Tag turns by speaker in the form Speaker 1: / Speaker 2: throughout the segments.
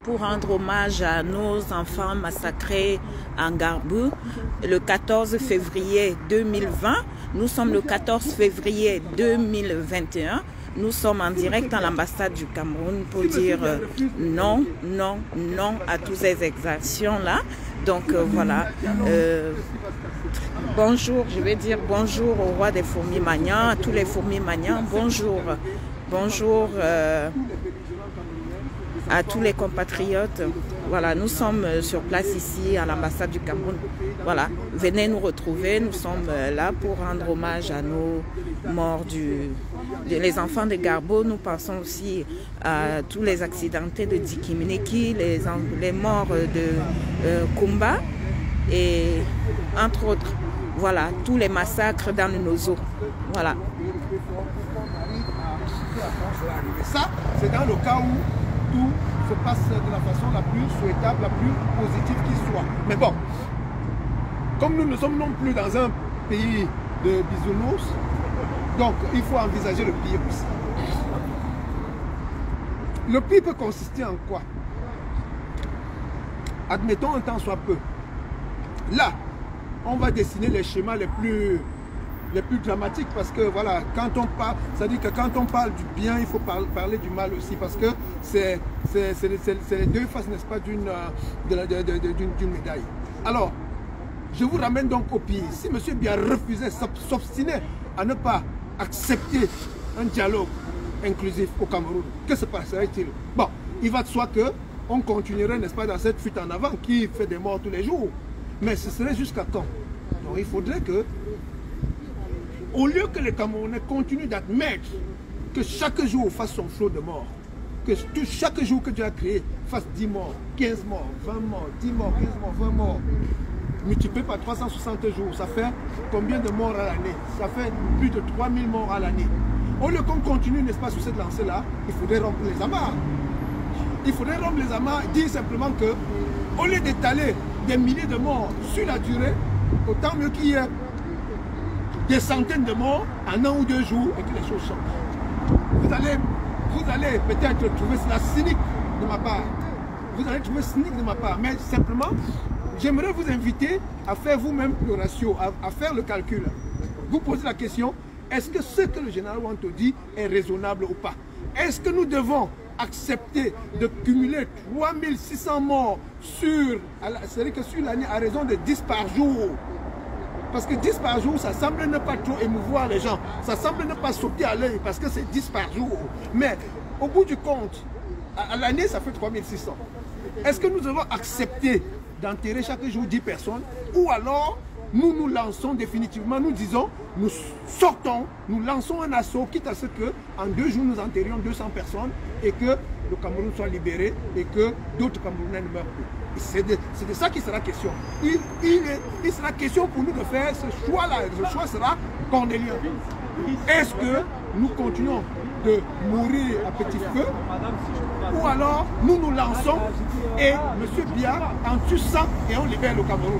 Speaker 1: Pour rendre hommage à nos enfants massacrés en Garbou le 14 février 2020. Nous sommes le 14 février 2021. Nous sommes en direct à l'ambassade du Cameroun pour dire non, non, non à toutes ces exactions-là. Donc voilà. Bonjour, je vais dire bonjour au roi des fourmis magnans, à tous les fourmis magnans. Bonjour, bonjour à tous les compatriotes. Voilà, nous sommes sur place ici à l'ambassade du Cameroun. Voilà, venez nous retrouver. Nous sommes là pour rendre hommage à nos morts les enfants de Garbo. Nous pensons aussi à tous les accidentés de Dikimineki, les morts de Kumba et entre autres. Voilà, tous les massacres dans le Nozo. Voilà.
Speaker 2: Ça, c'est dans le cas où tout se passe de la façon la plus souhaitable, la plus positive qui soit. Mais bon, comme nous ne sommes non plus dans un pays de bisounours, donc il faut envisager le pire aussi. Le pire peut consister en quoi? Admettons un temps soit peu. Là, on va dessiner les schémas les plus dramatiques parce que voilà, quand on parle, ça dit que quand on parle du bien, il faut parler du mal aussi parce que c'est les deux faces, n'est-ce pas, d'une médaille. Alors, je vous ramène donc au pire. Si M. Biya refusait, s'obstinait à ne pas accepter un dialogue inclusif au Cameroun, que se passerait-il? Bon, il va de soi qu'on continuerait, n'est-ce pas, dans cette fuite en avant qui fait des morts tous les jours. Mais ce serait jusqu'à quand? Donc il faudrait que, au lieu que les Camerounais continuent d'admettre que chaque jour fasse son flot de morts, que chaque jour que Dieu a créé fasse 10 morts, 15 morts, 20 morts, 10 morts, 15 morts, 20 morts, multiplié par 360 jours, ça fait combien de morts à l'année? Ça fait plus de 3000 morts à l'année. Au lieu qu'on continue, n'est-ce pas, sur cette lancée-là, il faudrait rompre les amarres. Il faudrait rompre les amarres, dire simplement que, au lieu d'étaler des milliers de morts sur la durée, autant mieux qu'il y ait des centaines de morts en 1 ou 2 jours et que les choses changent. Vous allez peut-être trouver cela cynique de ma part. Vous allez trouver cynique de ma part, mais simplement, j'aimerais vous inviter à faire vous-même le ratio, à faire le calcul. Vous posez la question, est-ce que ce que le général Wanto dit est raisonnable ou pas? Est-ce que nous devons accepter de cumuler 3600 morts sur l'année à raison de 10 par jour? Parce que 10 par jour, ça semble ne pas trop émouvoir les gens. Ça semble ne pas sauter à l'œil parce que c'est 10 par jour. Mais au bout du compte, à l'année, ça fait 3600. Est-ce que nous devons accepter d'enterrer chaque jour 10 personnes? Ou alors, nous nous lançons définitivement, nous disons, nous sortons, nous lançons un assaut, quitte à ce qu'en 2 jours, nous enterrions 200 personnes et que le Cameroun soit libéré et que d'autres Camerounais ne meurent plus. C'est de ça qu'il sera question. Il sera question pour nous de faire ce choix-là. Ce choix sera cornélien. Est-ce que nous continuons de mourir à petit feu ou alors nous nous lançons et M. Biya en tue 100 et on libère le Cameroun?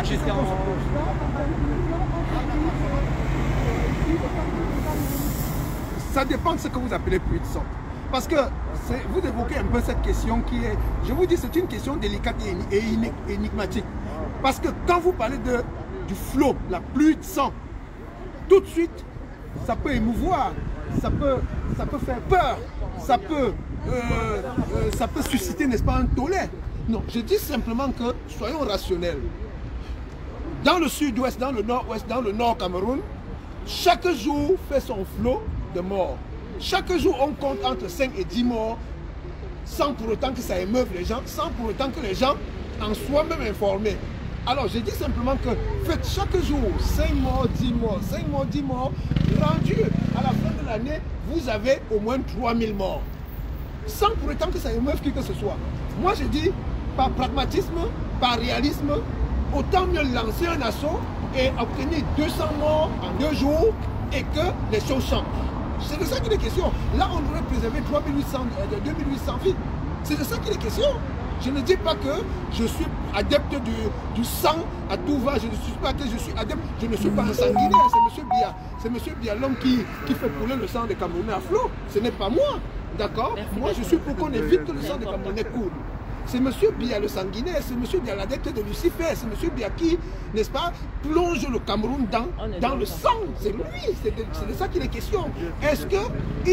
Speaker 2: Ça dépend de ce que vous appelez plus de sang. Parce que vous évoquez un peu cette question qui est, je vous dis, c'est une question délicate et énigmatique. Parce que quand vous parlez du flot, la pluie de sang, tout de suite, ça peut émouvoir, ça peut faire peur, ça peut susciter, n'est-ce pas, un tollé. Non, je dis simplement que, soyons rationnels. Dans le sud-ouest, dans le nord-ouest, dans le nord Cameroun, chaque jour fait son flot de morts. Chaque jour, on compte entre 5 et 10 morts, sans pour autant que ça émeuve les gens, sans pour autant que les gens en soient même informés. Alors, je dis simplement que faites chaque jour 5 morts, 10 morts, 5 morts, 10 morts, rendu à la fin de l'année, vous avez au moins 3000 morts. Sans pour autant que ça émeuve qui que ce soit. Moi, je dis, par pragmatisme, par réalisme, autant mieux lancer un assaut et obtenir 200 morts en 2 jours et que les choses changent. C'est de ça qu'il est question. Là, on devrait préserver 2800 vies. C'est de ça qu'il est question. Je ne dis pas que je suis adepte du sang à tout va. Je ne suis pas que je suis adepte. Je ne suis pas un sanguinaire. C'est M. Biya. C'est M. Biya, l'homme qui fait couler le sang des Camerounais à flot. Ce n'est pas moi. D'accord? Moi, je suis pour qu'on évite que le sang des Camerounais coule. C'est M. Biya le sanguinaire, c'est M. Biya l'adepte de Lucifer, c'est M. Biya qui, n'est-ce pas, plonge le Cameroun dans le sang. C'est lui, c'est de ça qu'il est question. Est-ce qu'il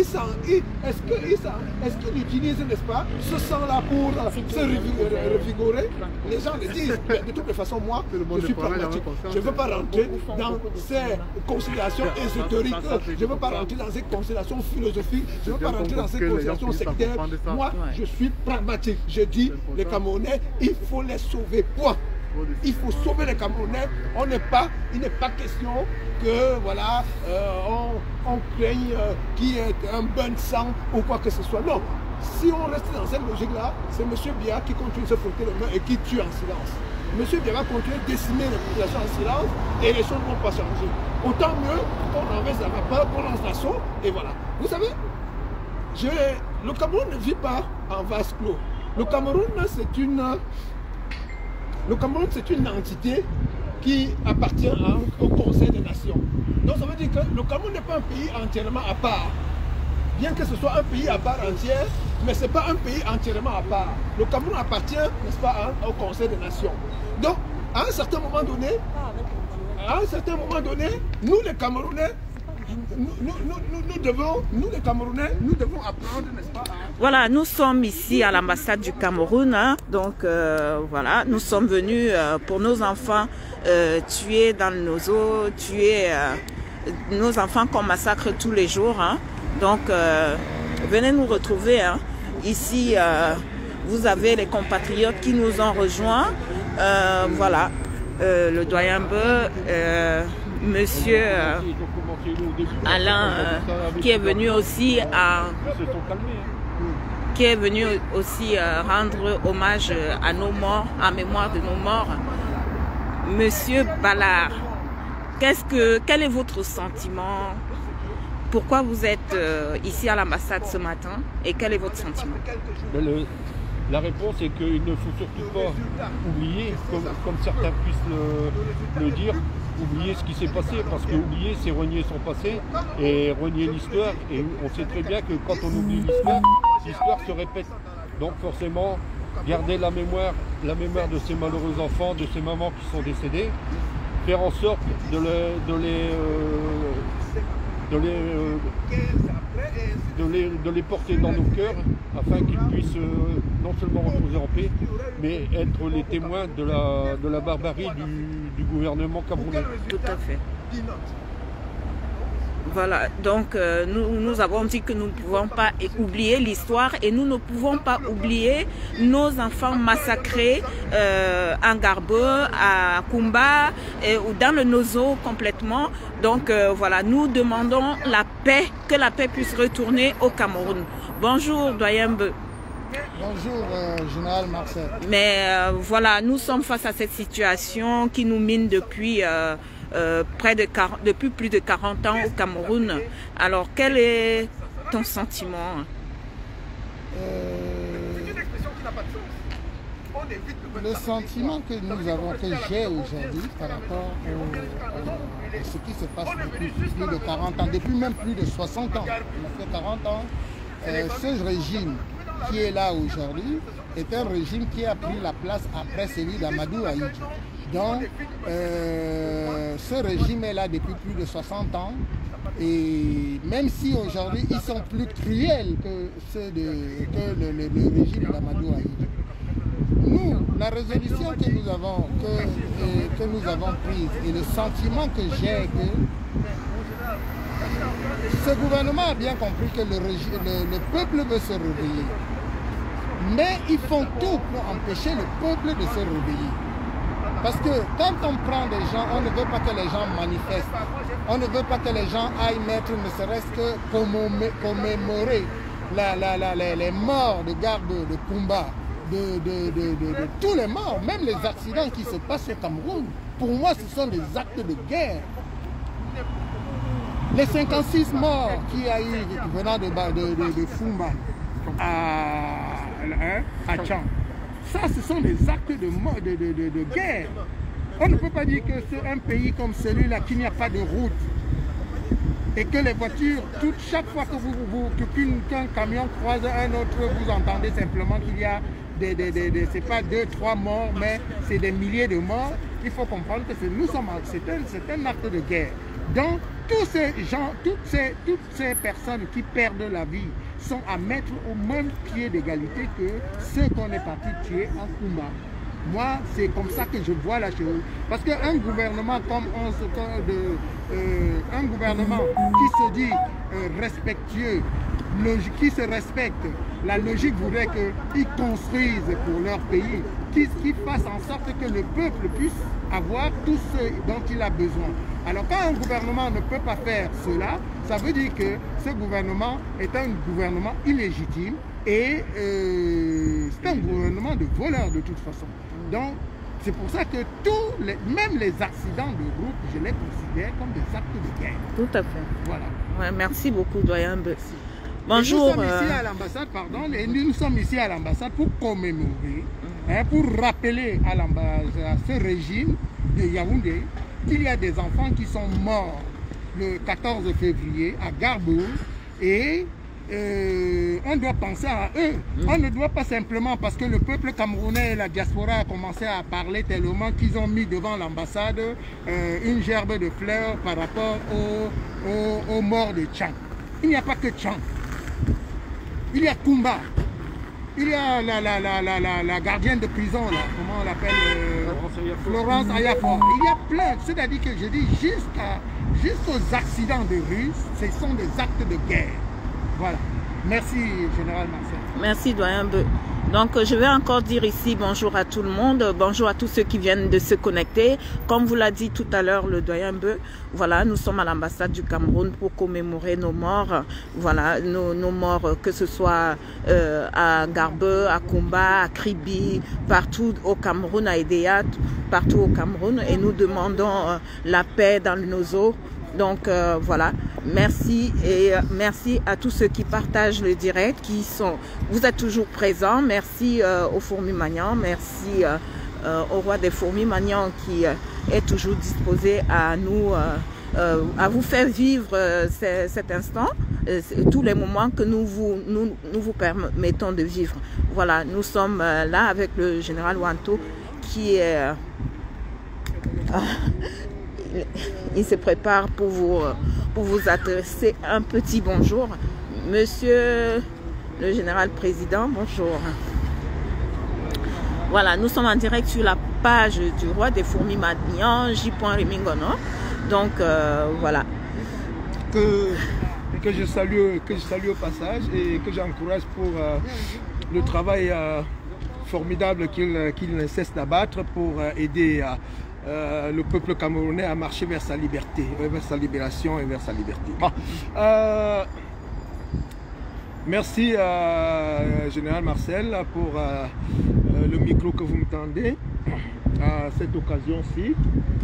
Speaker 2: utilise, n'est-ce pas, ce sang-là pour se revigorer? Les gens le disent. Mais de toutes les façons, moi, je suis pragmatique. Je ne veux pas rentrer dans ces considérations ésotériques. Je ne veux pas rentrer dans ces considérations philosophiques. Je ne veux pas rentrer dans ces considérations sectaires. Moi, je suis pragmatique. Je dis, les Camerounais, il faut les sauver. Point. Il faut sauver les Camerounais. Il n'est pas question que voilà, on craigne qu'il y ait un bain de sang ou quoi que ce soit. Non. Si on reste dans cette logique-là, c'est M. Biya qui continue de se frotter les mains et qui tue en silence. M. Biya va continuer de décimer les populations en silence et les choses ne vont pas changer. Autant mieux qu'on renverse la vapeur, qu'on lance l'assaut et voilà. Vous savez, le Cameroun ne vit pas en vase clos. Le Cameroun, c'est une entité qui appartient au Conseil des Nations. Donc ça veut dire que le Cameroun n'est pas un pays entièrement à part. Bien que ce soit un pays à part entière, mais ce n'est pas un pays entièrement à part. Le Cameroun appartient, n'est-ce pas, au Conseil des Nations. Donc, à un certain moment donné, nous les Camerounais, nous devons apprendre, n'est-ce pas?
Speaker 1: Voilà, nous sommes ici à l'ambassade du Cameroun. Hein, donc, voilà, nous sommes venus pour nos enfants tués dans nos eaux, tués nos enfants qu'on massacre tous les jours. Hein. Donc, venez nous retrouver. Hein. Ici, vous avez les compatriotes qui nous ont rejoints. Voilà, le doyen Beu, monsieur Alain, qui est venu aussi rendre hommage à nos morts, en mémoire de nos morts. Monsieur Ballard, quel est votre sentiment? Pourquoi vous êtes ici à l'ambassade ce matin et quel est votre sentiment?
Speaker 3: La réponse est qu'il ne faut surtout pas oublier, comme certains puissent le dire, oublier ce qui s'est passé, parce que oublier, c'est renier son passé et renier l'histoire. Et on sait très bien que quand on oublie l'histoire se répète. Donc forcément, garder la mémoire de ces malheureux enfants, de ces mamans qui sont décédées, faire en sorte de les porter dans nos cœurs afin qu'ils puissent non seulement reposer en paix, mais être les témoins de la barbarie du gouvernement camerounais.
Speaker 1: Tout à fait. Voilà, donc nous avons dit que nous ne pouvons pas oublier l'histoire et nous ne pouvons pas oublier nos enfants massacrés en Garbo, à Kumba ou dans le Nozo complètement. Donc voilà, nous demandons la paix, que la paix puisse retourner au Cameroun. Bonjour, doyen Beu.
Speaker 4: Bonjour, général Marcel.
Speaker 1: Mais voilà, nous sommes face à cette situation qui nous mine depuis... depuis plus de 40 ans au Cameroun. Alors, quel est ton sentiment?
Speaker 4: Le sentiment que nous avons, que j'ai aujourd'hui par rapport à ce qui se passe depuis plus de 40 ans, depuis même plus de 60 ans, il fait 40 ans, ce régime qui est là aujourd'hui est un régime qui a pris la place après celui d'Amadou Ahidjo. Donc, ce régime est là depuis plus de 60 ans et même si aujourd'hui ils sont plus cruels que le régime d'Amadou Ahidjo. Nous, la résolution que nous avons prise et le sentiment que j'ai que ce gouvernement a bien compris que le peuple veut se réveiller. Mais ils font tout pour empêcher le peuple de se réveiller. Parce que quand on prend des gens, on ne veut pas que les gens manifestent. On ne veut pas que les gens aillent mettre, ne serait-ce que commémorer les morts de Garbo, de Kumba, de tous les morts, même les accidents qui se passent au Cameroun. Pour moi, ce sont des actes de guerre. Les 56 morts qu'il y a eu venant de Fumba à Tchang. Ça, ce sont des actes de guerre. On ne peut pas dire que c'est un pays comme celui-là qu'il n'y a pas de route. Et que les voitures, chaque fois que qu'un camion croise un autre, vous entendez simplement qu'il y a c'est pas 2-3 morts, mais c'est des milliers de morts. Il faut comprendre que c'est un acte de guerre. Donc, tous ces gens, toutes ces personnes qui perdent la vie sont à mettre au même pied d'égalité que ceux qu'on est parti tuer en Kumba. Moi, c'est comme ça que je vois la chose. Parce qu'un gouvernement un gouvernement qui se dit respectueux, qui se respecte, la logique voudrait qu'ils construisent pour leur pays, qu'ils fassent en sorte que le peuple puisse avoir tout ce dont il a besoin. Alors quand un gouvernement ne peut pas faire cela, ça veut dire que ce gouvernement est un gouvernement illégitime et c'est un gouvernement de voleurs de toute façon. Donc c'est pour ça que même les accidents de route, je les considère comme des actes de guerre.
Speaker 1: Tout à fait.
Speaker 4: Voilà.
Speaker 1: Ouais, merci beaucoup, doyen Mbeu. Bonjour.
Speaker 4: Nous sommes ici à l'ambassade, pardon, et nous sommes ici à l'ambassade pour commémorer, pour rappeler à ce régime de Yaoundé qu'il y a des enfants qui sont morts le 14 février à Garboul et on doit penser à eux. On ne doit pas simplement, parce que le peuple camerounais et la diaspora a commencé à parler tellement qu'ils ont mis devant l'ambassade une gerbe de fleurs par rapport aux morts de Tchang. Il n'y a pas que Tchang. Il y a Kumba. Il y a la gardienne de prison, là, comment on l'appelle, Florence Ayafor. Il y a plein, c'est-à-dire que je dis jusqu'aux accidents de rue, ce sont des actes de guerre. Voilà. Merci, Général Marcel.
Speaker 1: Merci, doyen Mbeu. Donc, je vais encore dire ici bonjour à tout le monde, bonjour à tous ceux qui viennent de se connecter. Comme vous l'a dit tout à l'heure le doyen Mbeu, voilà, nous sommes à l'ambassade du Cameroun pour commémorer nos morts. Voilà, nos morts, que ce soit à Garbeu, à Kumba, à Kribi, partout au Cameroun, à Edea, partout au Cameroun. Et nous demandons la paix dans nos eaux. Donc voilà, merci et merci à tous ceux qui partagent le direct, vous êtes toujours présents. Merci au Fourmi Magnan, merci au roi des Fourmis Magnan qui est toujours disposé à à vous faire vivre cet instant, tous les moments que nous vous permettons de vivre. Voilà, nous sommes là avec le général Wanto qui est... il se prépare pour vous adresser un petit bonjour. Monsieur le général président, bonjour. Voilà, nous sommes en direct sur la page du roi des Fourmis Magnan, J.Remingono. Donc voilà.
Speaker 2: Que je salue au passage et que j'encourage pour le travail formidable qu'il ne cesse d'abattre pour aider le peuple camerounais à marcher vers sa liberté, vers sa libération et vers sa liberté. Bon. Merci Général Marcel pour le micro que vous me tendez à cette occasion-ci.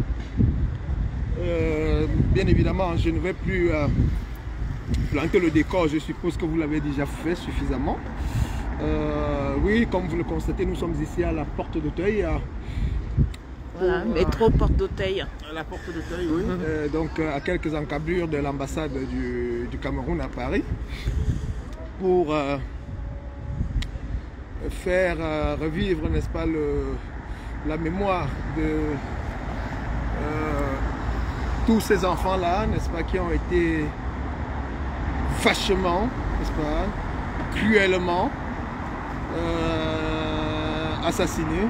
Speaker 2: Bien évidemment, je ne vais plus planter le décor, je suppose que vous l'avez déjà fait suffisamment. Oui, comme vous le constatez, nous sommes ici à la porte d'Auteuil.
Speaker 1: Voilà, métro Porte d'Auteuil.
Speaker 2: À la porte d'Auteuil, oui. Donc à quelques encablures de l'ambassade du Cameroun à Paris, pour faire revivre, n'est-ce pas, la mémoire de tous ces enfants-là, n'est-ce pas, qui ont été vachement, n'est-ce pas, cruellement assassinés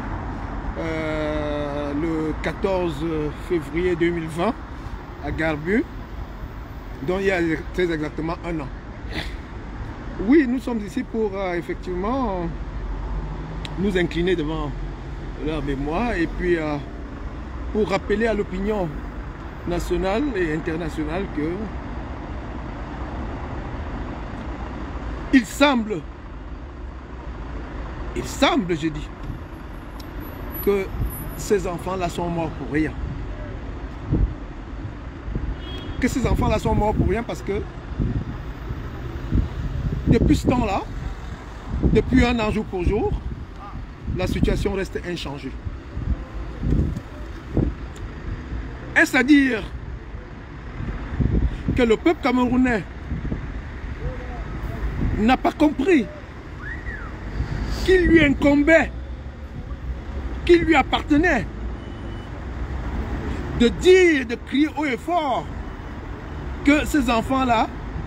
Speaker 2: le 14 février 2020 à Garbu, dont il y a très exactement un an. Oui, nous sommes ici pour effectivement nous incliner devant leur mémoire et puis pour rappeler à l'opinion nationale et internationale que il semble, je dis, que ces enfants-là sont morts pour rien. Que ces enfants-là sont morts pour rien parce que depuis ce temps-là, depuis un an jour pour jour, la situation reste inchangée. Est-ce à dire que le peuple camerounais n'a pas compris qui lui incombait, qui lui appartenait, de dire, de crier haut et fort que ces enfants-là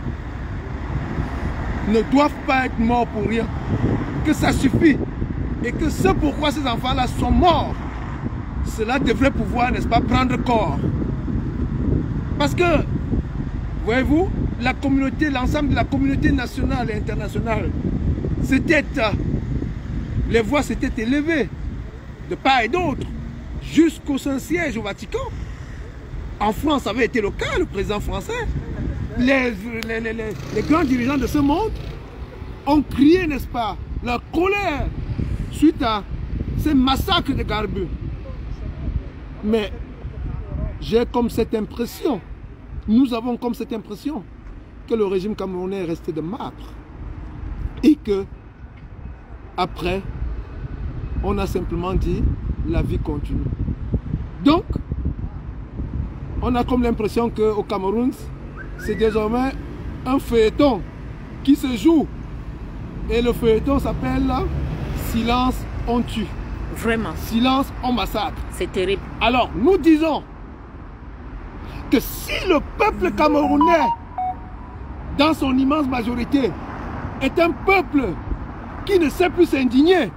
Speaker 2: ne doivent pas être morts pour rien, que ça suffit, et que ce pourquoi ces enfants-là sont morts, cela devrait pouvoir, n'est-ce pas, prendre corps. Parce que, voyez-vous, la communauté, l'ensemble de la communauté nationale et internationale, les voix s'étaient élevées de part et d'autre jusqu'au Saint-Siège au Vatican. En France, ça avait été le cas, le président français. Les grands dirigeants de ce monde ont crié, n'est-ce pas, leur colère suite à ces massacres de Garbu. Mais j'ai comme cette impression, nous avons comme cette impression que le régime camerounais est resté de marbre et que après, on a simplement dit la vie continue. Donc, on a comme l'impression qu'au Cameroun, c'est désormais un feuilleton qui se joue. Et le feuilleton s'appelle Silence, on tue.
Speaker 1: Vraiment.
Speaker 2: Silence, on massacre.
Speaker 1: C'est terrible.
Speaker 2: Alors, nous disons que si le peuple camerounais, dans son immense majorité, est un peuple qui ne sait plus s'indigner,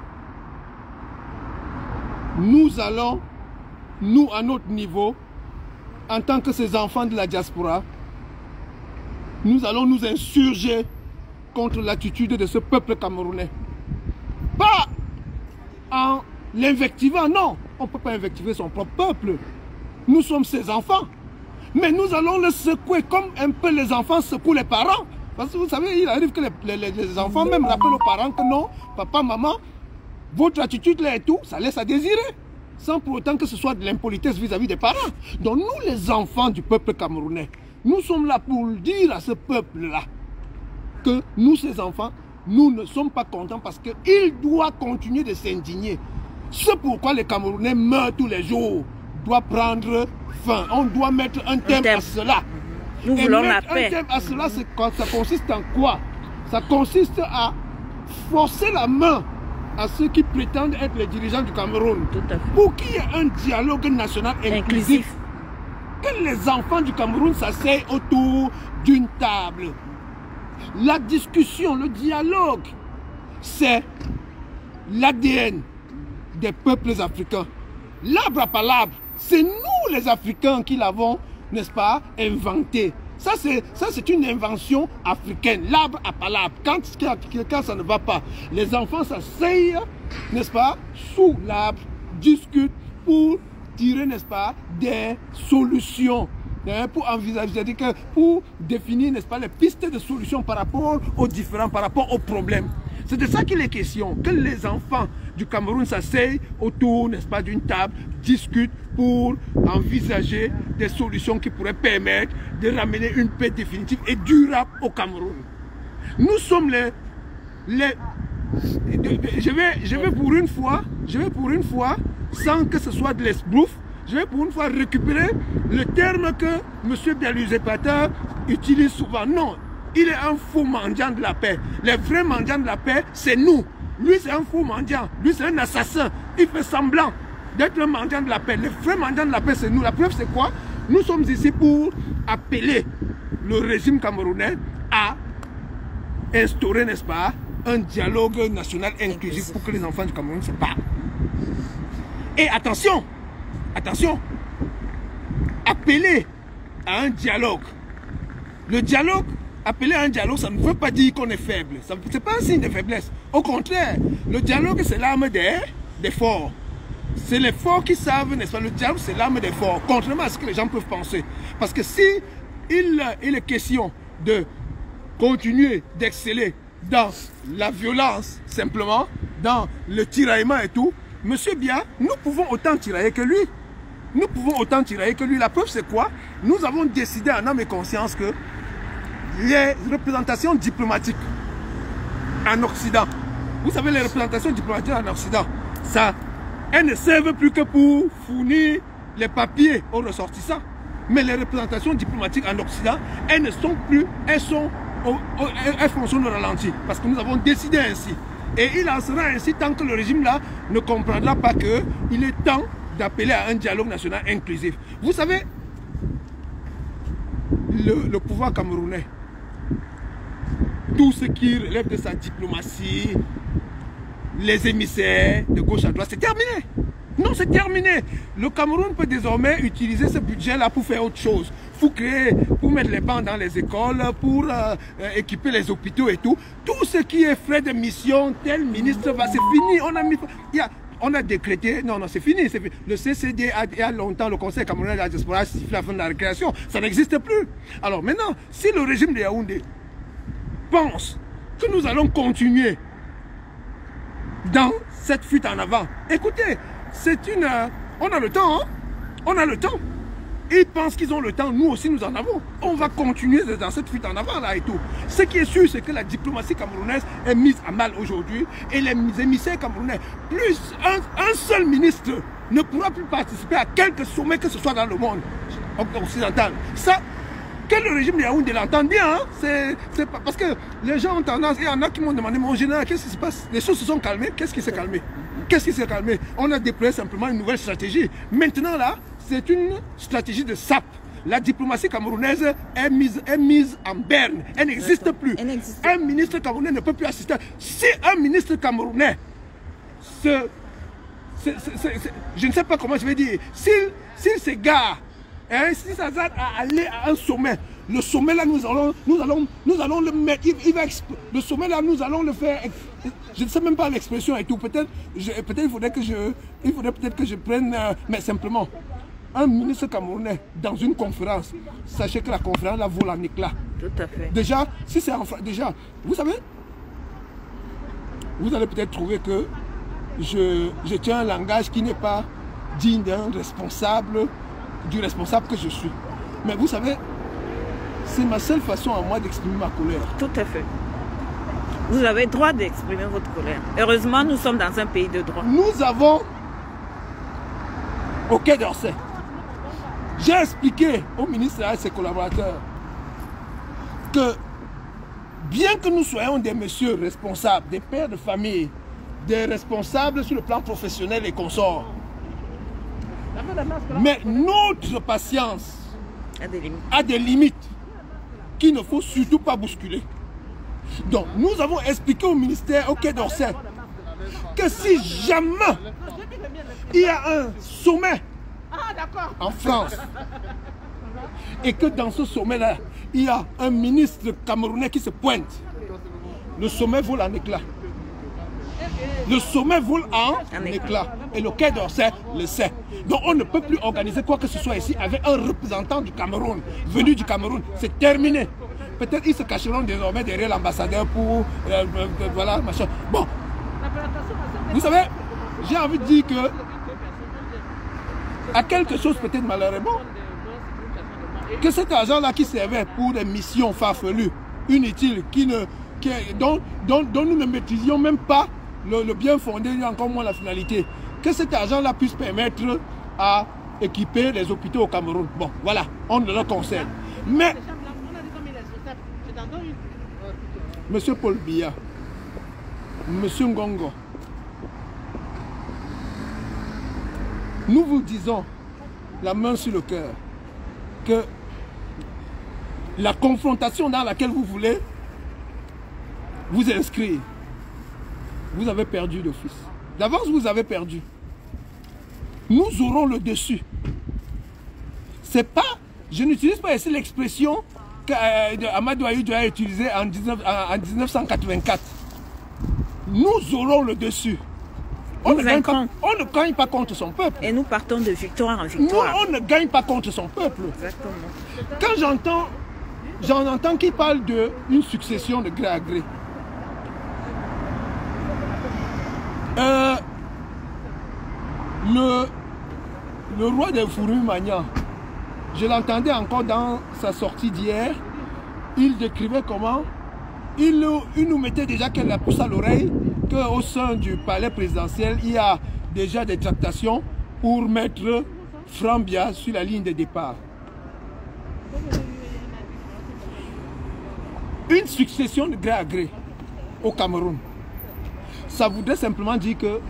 Speaker 2: nous allons, nous à notre niveau, en tant que ces enfants de la diaspora, nous allons nous insurger contre l'attitude de ce peuple camerounais. Pas en l'invectivant, non, on ne peut pas invectiver son propre peuple. Nous sommes ses enfants. Mais nous allons le secouer comme un peu les enfants secouent les parents. Parce que vous savez, il arrive que les enfants même rappellent aux parents que non, papa, maman, votre attitude là et tout, ça laisse à désirer. Sans pour autant que ce soit de l'impolitesse vis-à-vis des parents. Donc nous, les enfants du peuple camerounais, nous sommes là pour dire à ce peuple-là que nous, ces enfants, nous ne sommes pas contents parce qu'il doit continuer de s'indigner. C'est pourquoi les Camerounais meurent tous les jours. Doit prendre fin. On doit mettre un terme à cela.
Speaker 1: Nous voulons la paix.
Speaker 2: Un terme à cela, ça consiste en quoi? Ça consiste à forcer la main à ceux qui prétendent être les dirigeants du Cameroun.
Speaker 1: Tout à fait.
Speaker 2: Pour qu'il y ait un dialogue national inclusif. Que les enfants du Cameroun s'asseyent autour d'une table. La discussion, le dialogue, c'est l'ADN des peuples africains. L'arbre à palabre, c'est nous les Africains qui l'avons, n'est-ce pas, inventé. Ça, c'est une invention africaine, l'arbre à palabre. Quand ça ne va pas, les enfants s'asseyent, n'est-ce pas, sous l'arbre, discutent pour tirer, n'est-ce pas, des solutions. Pour envisager, pour définir, n'est-ce pas, les pistes de solutions par rapport aux différents, par rapport aux problèmes. C'est de ça qu'il est question, que les enfants du Cameroun s'asseyent autour, n'est-ce pas, d'une table, discutent pour envisager des solutions qui pourraient permettre de ramener une paix définitive et durable au Cameroun. Nous sommes je vais pour une fois, sans que ce soit de l'esbrouf, je vais pour une fois récupérer le terme que M. Bialy-Uzepata utilise souvent. Non, il est un faux mendiant de la paix. Les vrais mendiants de la paix, c'est nous. Lui, c'est un faux mendiant. Lui, c'est un assassin. Il fait semblant d'être un mendiant de la paix. Les vrais mendiants de la paix, c'est nous. La preuve, c'est quoi? Nous sommes ici pour appeler le régime camerounais à instaurer, n'est-ce pas, un dialogue national inclusif pour que les enfants du Cameroun se parlent. Et attention, attention, appeler à un dialogue. Le dialogue, appeler à un dialogue, ça ne veut pas dire qu'on est faible. Ce n'est pas un signe de faiblesse. Au contraire, le dialogue, c'est l'arme des forts. C'est les forts qui savent, n'est-ce pas? Le dialogue, c'est l'arme des forts, contrairement à ce que les gens peuvent penser. Parce que si il est question de continuer d'exceller dans la violence, simplement, dans le tiraillement et tout, Monsieur Biya, nous pouvons autant tirailler que lui. Nous pouvons autant tirailler que lui. La preuve, c'est quoi? Nous avons décidé en âme et conscience que les représentations diplomatiques en Occident, vous savez, les représentations diplomatiques en Occident, ça, elles ne servent plus que pour fournir les papiers aux ressortissants. Mais les représentations diplomatiques en Occident, elles ne sont plus, elles fonctionnent au ralenti. Parce que nous avons décidé ainsi. Et il en sera ainsi tant que le régime-là ne comprendra pas qu'il est temps d'appeler à un dialogue national inclusif. Vous savez, le pouvoir camerounais, tout ce qui relève de sa diplomatie, les émissaires de gauche à droite, c'est terminé. Non, c'est terminé. Le Cameroun peut désormais utiliser ce budget-là pour faire autre chose. Pour mettre les bancs dans les écoles, pour équiper les hôpitaux et tout. Tout ce qui est frais de mission, tel ministre, c'est fini. On a décrété, non, c'est fini. Le CCD, il y a longtemps, le Conseil camerounais de la diaspora a sifflé la fin de la récréation. Ça n'existe plus. Alors maintenant, si le régime de Yaoundé pense que nous allons continuer dans cette fuite en avant, écoutez, on a le temps, hein? On a le temps. Ils pensent qu'ils ont le temps, nous aussi nous en avons. On va continuer dans cette fuite en avant là et tout. Ce qui est sûr, c'est que la diplomatie camerounaise est mise à mal aujourd'hui et les émissaires camerounais, plus un seul ministre ne pourra plus participer à quelque sommet que ce soit dans le monde occidental. Ça, que le régime de Yaoundé l'entende bien, hein? C'est pas parce que les gens ont tendance, il y en a qui m'ont demandé, mon général, qu'est-ce qui se passe? Les choses se sont calmées, qu'est-ce qui s'est calmé? Qu'est-ce qui s'est calmé? On a déployé simplement une nouvelle stratégie. Maintenant là, c'est une stratégie de SAP. La diplomatie camerounaise est mise en berne. Elle n'existe plus. Un ministre camerounais ne peut plus assister. Si un ministre camerounais je ne sais pas comment je vais dire, s'il s'égare, hein, si ça va aller à un sommet, le sommet là nous allons le mettre, le sommet là nous allons le faire, je ne sais même pas l'expression et tout, peut-être il faudrait peut-être que je prenne, mais simplement, un ministre camerounais dans une conférence, sachez que la conférence là vole en éclat.
Speaker 1: Tout à fait.
Speaker 2: Déjà, si c'est déjà, vous savez, vous allez peut-être trouver que je tiens un langage qui n'est pas digne d'un responsable, du responsable que je suis. Mais vous savez, c'est ma seule façon à moi d'exprimer ma colère.
Speaker 1: Tout à fait. Vous avez le droit d'exprimer votre colère. Heureusement, nous sommes dans un pays de droit.
Speaker 2: Nous avons, au Quai d'Orsay, j'ai expliqué au ministre et à ses collaborateurs que bien que nous soyons des messieurs responsables, des pères de famille, des responsables sur le plan professionnel et consorts, mais notre patience a des limites qu'il ne faut surtout pas bousculer. Donc nous avons expliqué au ministère, au Quai d'Orsay, que si jamais il y a un sommet en France et que dans ce sommet-là, il y a un ministre camerounais qui se pointe, le sommet vole en éclat. Le sommet vole en éclat. Et le Quai d'Orsay le sait. Donc on ne peut plus organiser quoi que ce soit ici avec un représentant du Cameroun, venu du Cameroun. C'est terminé. Peut-être ils se cacheront désormais derrière l'ambassadeur pour... voilà, machin. Bon. Vous savez, j'ai envie de dire que à quelque chose peut-être malheureusement, que cet argent-là qui servait pour des missions farfelues, inutiles, dont nous ne maîtrisions même pas le bien fondé, encore moins la finalité, que cet argent-là puisse permettre à équiper les hôpitaux au Cameroun. Bon, voilà, on le conseille. Mais, Monsieur Paul Biya, Monsieur Ngongo, nous vous disons, la main sur le cœur, que la confrontation dans laquelle vous voulez vous inscrire, vous avez perdu d'office. D'avance, vous avez perdu. Nous aurons le dessus. C'est pas, je n'utilise pas ici l'expression qu'Amadou Ahidjo a utilisée en 1984. Nous aurons le dessus. On ne gagne pas contre son peuple.
Speaker 1: Et nous partons de victoire en victoire.
Speaker 2: Nous, on ne gagne pas contre son peuple.
Speaker 1: Exactement.
Speaker 2: Quand j'en entends qui parle d'une succession de gré à gré. Le roi des fourrures Magnan, je l'entendais encore dans sa sortie d'hier, il décrivait comment il nous mettait déjà qu'elle la pousse à l'oreille qu'au sein du palais présidentiel, il y a déjà des tractations pour mettre Frambia sur la ligne de départ. Une succession de gré à gré au Cameroun. ça voudrait simplement dire que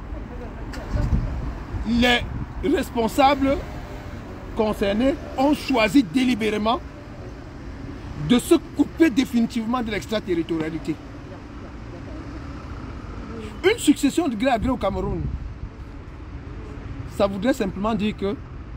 Speaker 2: les responsables concernés ont choisi délibérément de se couper définitivement de l'extraterritorialité. Une succession de gré à gré au Cameroun, ça voudrait simplement dire que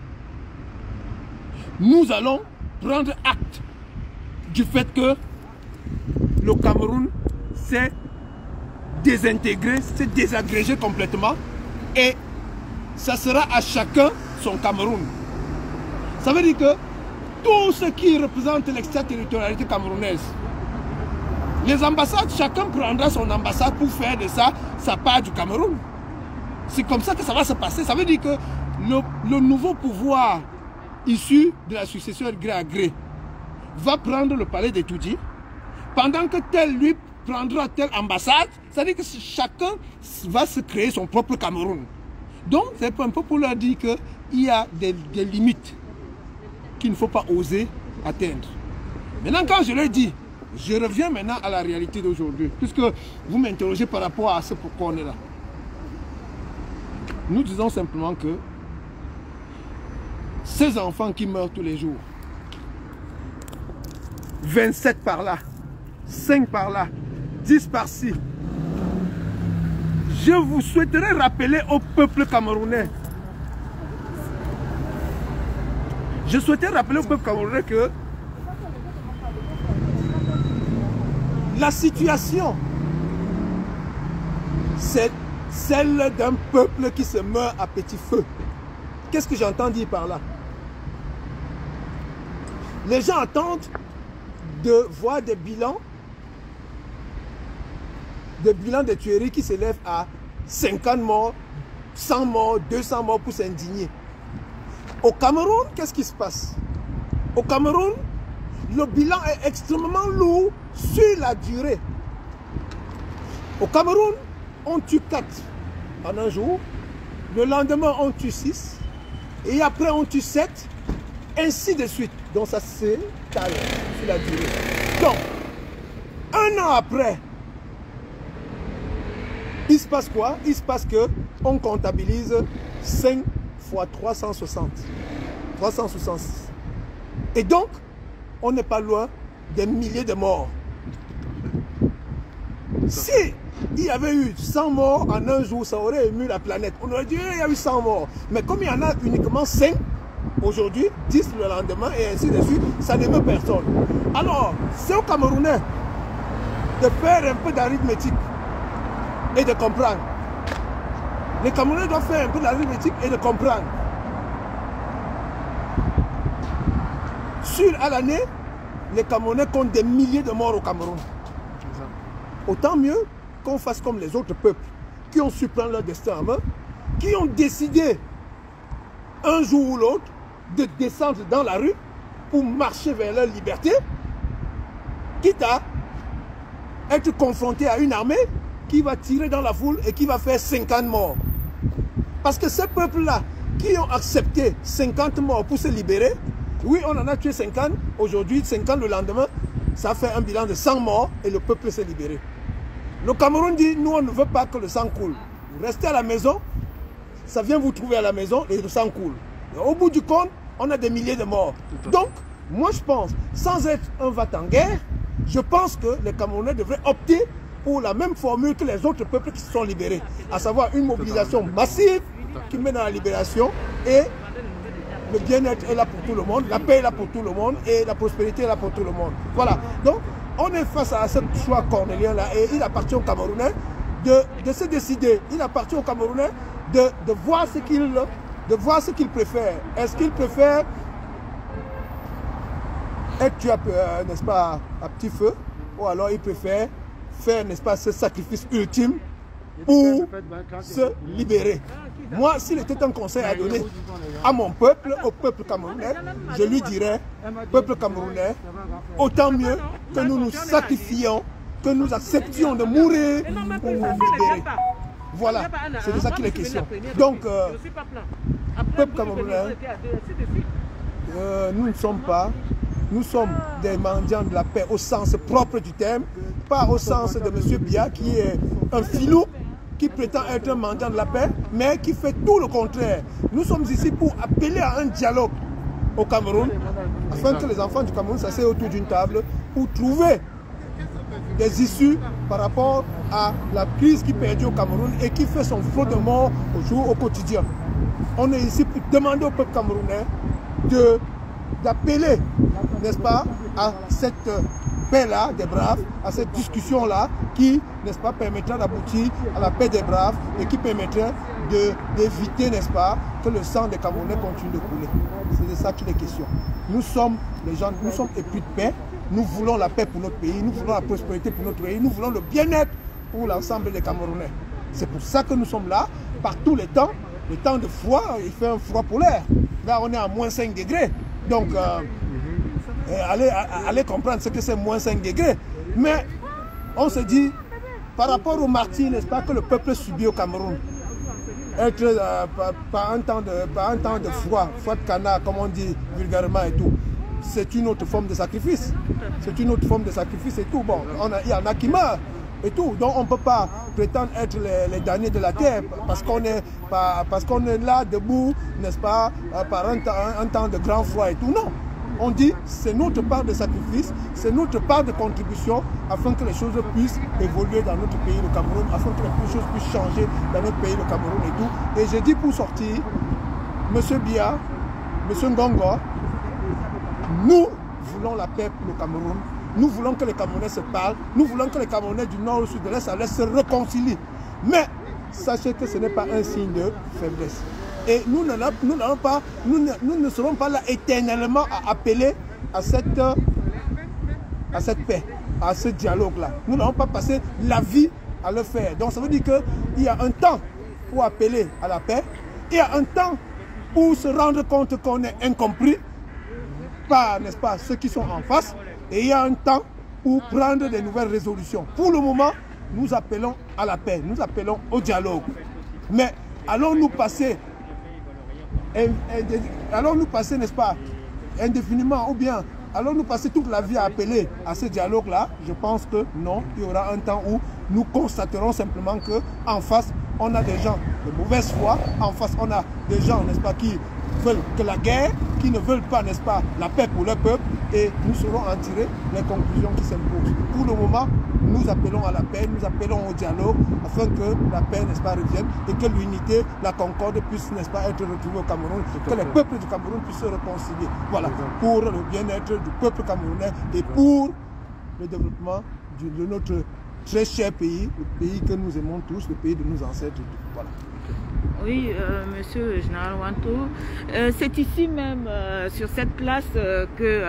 Speaker 2: nous allons prendre acte du fait que le Cameroun s'est désintégré, s'est désagrégé complètement et ça sera à chacun son Cameroun. Ça veut dire que tout ce qui représente l'extraterritorialité camerounaise, les ambassades, chacun prendra son ambassade pour faire de ça sa part du Cameroun. C'est comme ça que ça va se passer. Ça veut dire que le nouveau pouvoir issu de la succession de gré à gré va prendre le palais des Toudi, pendant que tel lui prendra telle ambassade, ça veut dire que chacun va se créer son propre Cameroun. Donc c'est un peu pour leur dire qu'il y a des limites qu'il ne faut pas oser atteindre. Maintenant quand je leur dis, je reviens maintenant à la réalité d'aujourd'hui, puisque vous m'interrogez par rapport à ce pourquoi on est là. Nous disons simplement que ces enfants qui meurent tous les jours, 27 par là, 5 par là, 10 par-ci, je vous souhaiterais rappeler au peuple camerounais, que la situation, c'est celle d'un peuple qui se meurt à petit feu. Qu'est-ce que j'entends dire par là? Les gens attendent de voir des bilans de tueries qui s'élèvent à 50 morts, 100 morts, 200 morts pour s'indigner. Au Cameroun, qu'est-ce qui se passe? Au Cameroun, le bilan est extrêmement lourd sur la durée. Au Cameroun, on tue 4 en un jour, le lendemain on tue 6, et après on tue 7, ainsi de suite. Donc ça s'étale sur la durée. Donc, un an après, il se passe quoi? Il se passe qu'on comptabilise 5 fois 360. 366. Et donc, on n'est pas loin des milliers de morts. Si il y avait eu 100 morts en un jour, ça aurait ému la planète. On aurait dit il y a eu 100 morts. Mais comme il y en a uniquement 5 aujourd'hui, 10 le lendemain et ainsi de suite, ça n'émeut personne. Alors, c'est aux Camerounais de faire un peu d'arithmétique et de comprendre. Les Camerounais doivent faire un peu d'arithmétique et de comprendre. À l'année, les Camerounais comptent des milliers de morts au Cameroun. Autant mieux qu'on fasse comme les autres peuples qui ont su prendre leur destin en main, qui ont décidé un jour ou l'autre de descendre dans la rue pour marcher vers leur liberté, quitte à être confrontés à une armée qui va tirer dans la foule et qui va faire 50 morts. Parce que ces peuples-là qui ont accepté 50 morts pour se libérer, oui, on en a tué 50, aujourd'hui 50 le lendemain, ça fait un bilan de 100 morts et le peuple s'est libéré. Le Cameroun dit, nous on ne veut pas que le sang coule. Vous restez à la maison, ça vient vous trouver à la maison et le sang coule. Et au bout du compte, on a des milliers de morts. Donc, moi je pense, sans être un va-t-en-guerre, je pense que les Camerounais devraient opter pour la même formule que les autres peuples qui se sont libérés. À savoir une mobilisation massive qui mène à la libération et le bien-être est là pour tout le monde, la paix est là pour tout le monde et la prospérité est là pour tout le monde. Voilà. Donc, on est face à ce choix cornélien-là et il appartient aux Camerounais de se décider. Il appartient aux Camerounais de voir ce qu'ils préfèrent. Est-ce qu'ils préfèrent être tués, n'est-ce pas, à petit feu, ou alors ils préfèrent faire, n'est-ce pas, ce sacrifice ultime pour se libérer. Moi, s'il était un conseil à donner à mon peuple, au peuple camerounais, je lui dirais, peuple camerounais, autant mieux que nous nous sacrifions, que nous acceptions de mourir pour nous libérer. Voilà, c'est de ça qu'il est question. Donc, peuple camerounais, nous ne sommes pas, nous sommes des mendiants de la paix au sens propre du terme, pas au sens de M. Biya qui est un filou qui prétend être un mendiant de la paix, mais qui fait tout le contraire. Nous sommes ici pour appeler à un dialogue au Cameroun, afin que les enfants du Cameroun s'asseyent autour d'une table pour trouver des issues par rapport à la crise qui perdure au Cameroun et qui fait son flot de mort au quotidien. On est ici pour demander au peuple camerounais d'appeler, n'est-ce pas, à cette paix-là des braves, à cette discussion-là qui, n'est-ce pas, permettra d'aboutir à la paix des braves et qui permettra d'éviter, n'est-ce pas, que le sang des Camerounais continue de couler. C'est de ça qu'il est question. Nous sommes les gens, nous sommes épris de paix, nous voulons la paix pour notre pays, nous voulons la prospérité pour notre pays, nous voulons le bien-être pour l'ensemble des Camerounais. C'est pour ça que nous sommes là, par tous les temps de froid, il fait un froid polaire. Là, on est à moins 5 degrés. Donc, allez comprendre ce que c'est moins 5 degrés. Mais on se dit, par rapport au martyrs, n'est-ce pas, que le peuple subit au Cameroun, être par un temps de froid de canard, comme on dit vulgairement et tout, c'est une autre forme de sacrifice. C'est une autre forme de sacrifice et tout. Bon, il y en a qui meurent et tout. Donc on ne peut pas prétendre être les derniers de la terre parce qu'on est là debout, n'est-ce pas, par un temps de grand froid et tout. Non. On dit c'est notre part de sacrifice, c'est notre part de contribution afin que les choses puissent évoluer dans notre pays, le Cameroun, afin que les choses puissent changer dans notre pays, le Cameroun et tout. Et j'ai dit pour sortir, M. Biya, M. Ngongo, nous voulons la paix pour le Cameroun. Nous voulons que les Camerounais se parlent. Nous voulons que les Camerounais du nord au sud, de l'est à l'est se réconcilient. Mais sachez que ce n'est pas un signe de faiblesse. Et nous ne serons pas là éternellement à appeler à cette paix, à ce dialogue-là. Nous n'allons pas passer la vie à le faire. Donc ça veut dire qu'il y a un temps pour appeler à la paix. Il y a un temps pour se rendre compte qu'on est incompris par, n'est-ce pas, ceux qui sont en face. Et il y a un temps pour prendre des nouvelles résolutions. Pour le moment, nous appelons à la paix, nous appelons au dialogue. Mais allons-nous passer, n'est-ce pas, indéfiniment, ou bien allons-nous passer toute la vie à appeler à ce dialogue-là? Je pense que non. Il y aura un temps où nous constaterons simplement qu'en face, on a des gens de mauvaise foi. En face, on a des gens, n'est-ce pas, qui veulent que la guerre, qui ne veulent pas, n'est-ce pas, la paix pour le peuple, et nous saurons en tirer les conclusions qui s'imposent. Pour le moment, nous appelons à la paix, nous appelons au dialogue, afin que la paix, n'est-ce pas, revienne, et que l'unité, la concorde puisse, n'est-ce pas, être retrouvée au Cameroun, que les peuples du Cameroun puissent se réconcilier. Voilà, pour le bien-être du peuple camerounais et pour le développement de notre très cher pays, le pays que nous aimons tous, le pays de nos ancêtres. Voilà.
Speaker 1: Oui, monsieur Général Wanto, c'est ici même, sur cette place, que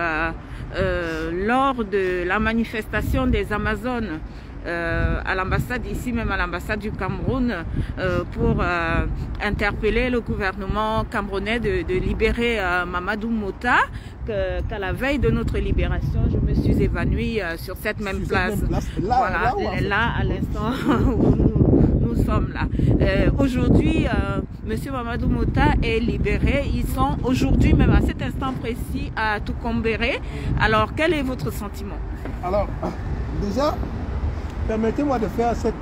Speaker 1: lors de la manifestation des Amazones à l'ambassade, ici même à l'ambassade du Cameroun, pour interpeller le gouvernement camerounais de libérer Mamadou Mota, qu'à la veille de notre libération, je me suis évanouie sur cette même place. Là, à l'instant où nous sommes là. Aujourd'hui, monsieur Mamadou Mota est libéré. Ils sont aujourd'hui, même à cet instant précis, à Toukombéré. Alors, quel est votre sentiment?
Speaker 2: Alors, déjà, permettez-moi de faire cette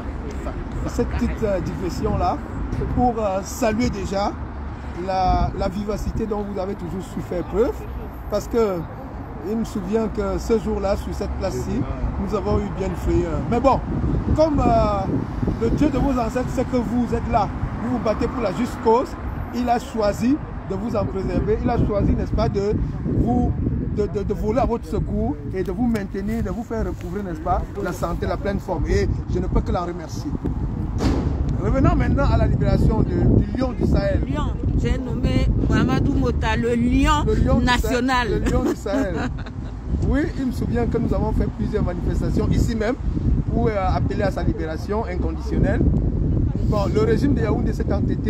Speaker 2: petite digression-là pour saluer déjà la vivacité dont vous avez toujours su faire preuve. Parce que il me souvient que ce jour-là, sur cette place-ci, nous avons eu bien une frayeur. Mais bon, comme le Dieu de vos ancêtres sait que vous êtes là, vous vous battez pour la juste cause, il a choisi de vous en préserver. Il a choisi, n'est-ce pas, de voler à votre secours et de vous maintenir, de vous faire recouvrir, n'est-ce pas, la santé, la pleine forme. Et je ne peux que l'en remercier. Revenons maintenant à la libération du lion du Sahel.
Speaker 1: Lion, j'ai nommé Mamadou Mota le lion national.
Speaker 2: Le lion du Sahel. Oui, il me souvient que nous avons fait plusieurs manifestations ici même pour appeler à sa libération inconditionnelle. Bon, le régime de Yaoundé s'est entêté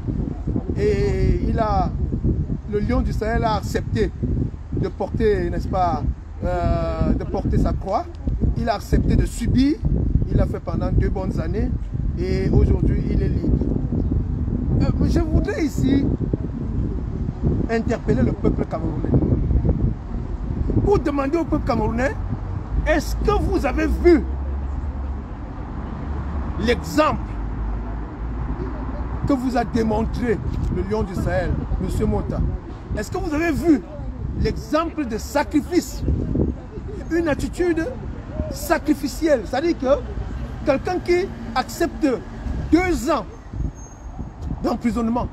Speaker 2: et le lion du Sahel a accepté de porter, n'est-ce pas, de porter sa croix. Il a accepté de subir. Il l'a fait pendant 2 bonnes années et aujourd'hui il est libre. Je voudrais ici interpeller le peuple camerounais pour demander au peuple camerounais, est-ce que vous avez vu l'exemple que vous a démontré le Lion du Sahel, M. Mota? Est-ce que vous avez vu l'exemple de sacrifice? Une attitude sacrificielle, c'est-à-dire que quelqu'un qui accepte 2 ans d'emprisonnement,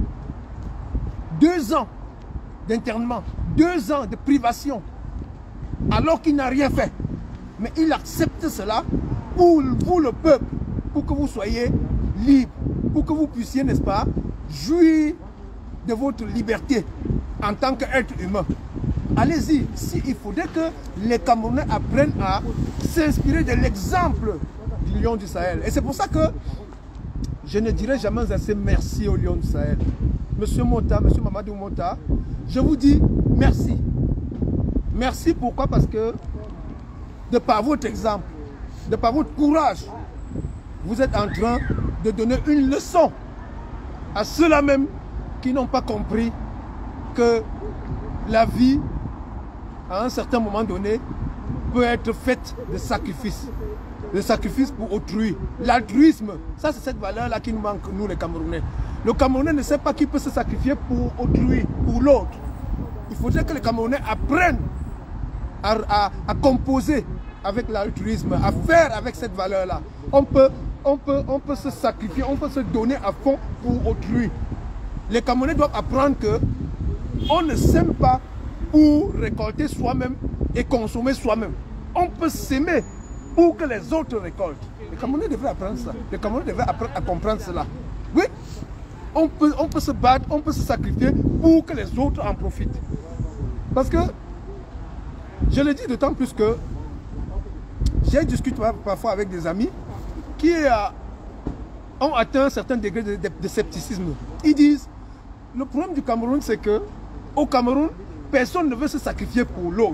Speaker 2: 2 ans d'internement, 2 ans de privation, alors qu'il n'a rien fait. Mais il accepte cela pour vous, le peuple, pour que vous soyez libre, pour que vous puissiez, n'est-ce pas, jouir de votre liberté en tant qu'être humain. Allez-y, il faudrait que les Camerounais apprennent à s'inspirer de l'exemple du Lion du Sahel. Et c'est pour ça que je ne dirai jamais assez merci au Lion du Sahel. Monsieur Mota, Monsieur Mamadou Mota, je vous dis merci. Merci pourquoi? Parce que de par votre exemple, de par votre courage, vous êtes en train de donner une leçon à ceux-là même qui n'ont pas compris que la vie, à un certain moment donné, peut être faite de sacrifices. Le sacrifice pour autrui. L'altruisme, ça c'est cette valeur-là qui nous manque, nous les Camerounais. Le Camerounais ne sait pas qui peut se sacrifier pour autrui, pour l'autre. Il faudrait que les Camerounais apprennent à composer avec l'altruisme, à faire avec cette valeur-là. On peut se sacrifier, on peut se donner à fond pour autrui. Les Camerounais doivent apprendre que on ne sème pas pour récolter soi-même et consommer soi-même. On peut s'aimer pour que les autres récoltent. Les Camerounais devraient apprendre ça. Les Camerounais devraient apprendre à comprendre cela. Oui, on peut se battre, on peut se sacrifier pour que les autres en profitent. Parce que, je le dis d'autant plus que j'ai discuté parfois avec des amis qui ont atteint un certain degré de scepticisme. Ils disent, le problème du Cameroun, c'est que au Cameroun, personne ne veut se sacrifier pour l'autre.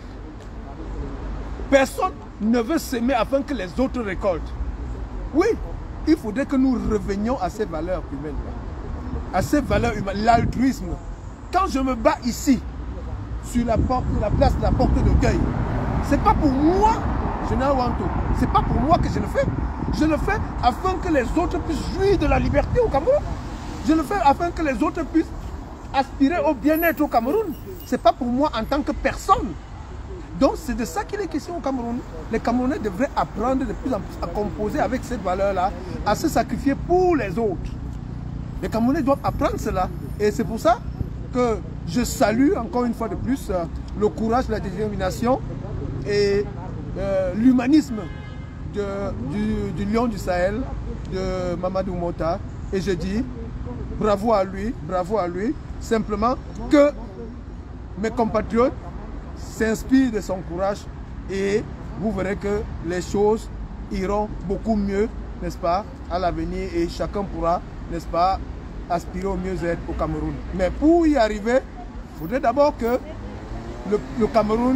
Speaker 2: Personne ne veut s'aimer afin que les autres récoltent. Oui, il faudrait que nous revenions à ces valeurs humaines. À ces valeurs humaines, l'altruisme. Quand je me bats ici, sur la place de la porte d'Auteuil, c'est pas pour moi, Général Wanto, c'est pas pour moi que je le fais. Je le fais afin que les autres puissent jouir de la liberté au Cameroun. Je le fais afin que les autres puissent aspirer au bien-être au Cameroun. C'est pas pour moi en tant que personne. Donc c'est de ça qu'il est question au Cameroun. Les Camerounais devraient apprendre de plus en plus à composer avec cette valeur-là, à se sacrifier pour les autres. Les Camerounais doivent apprendre cela. Et c'est pour ça que je salue encore une fois de plus le courage, la détermination et l'humanisme du Lion du Sahel, de Mamadou Mota. Et je dis bravo à lui, simplement que mes compatriotes s'inspirent de son courage et vous verrez que les choses iront beaucoup mieux, n'est-ce pas, à l'avenir et chacun pourra, n'est-ce pas, aspirer au mieux-être au Cameroun. Mais pour y arriver, il faudrait d'abord que le Cameroun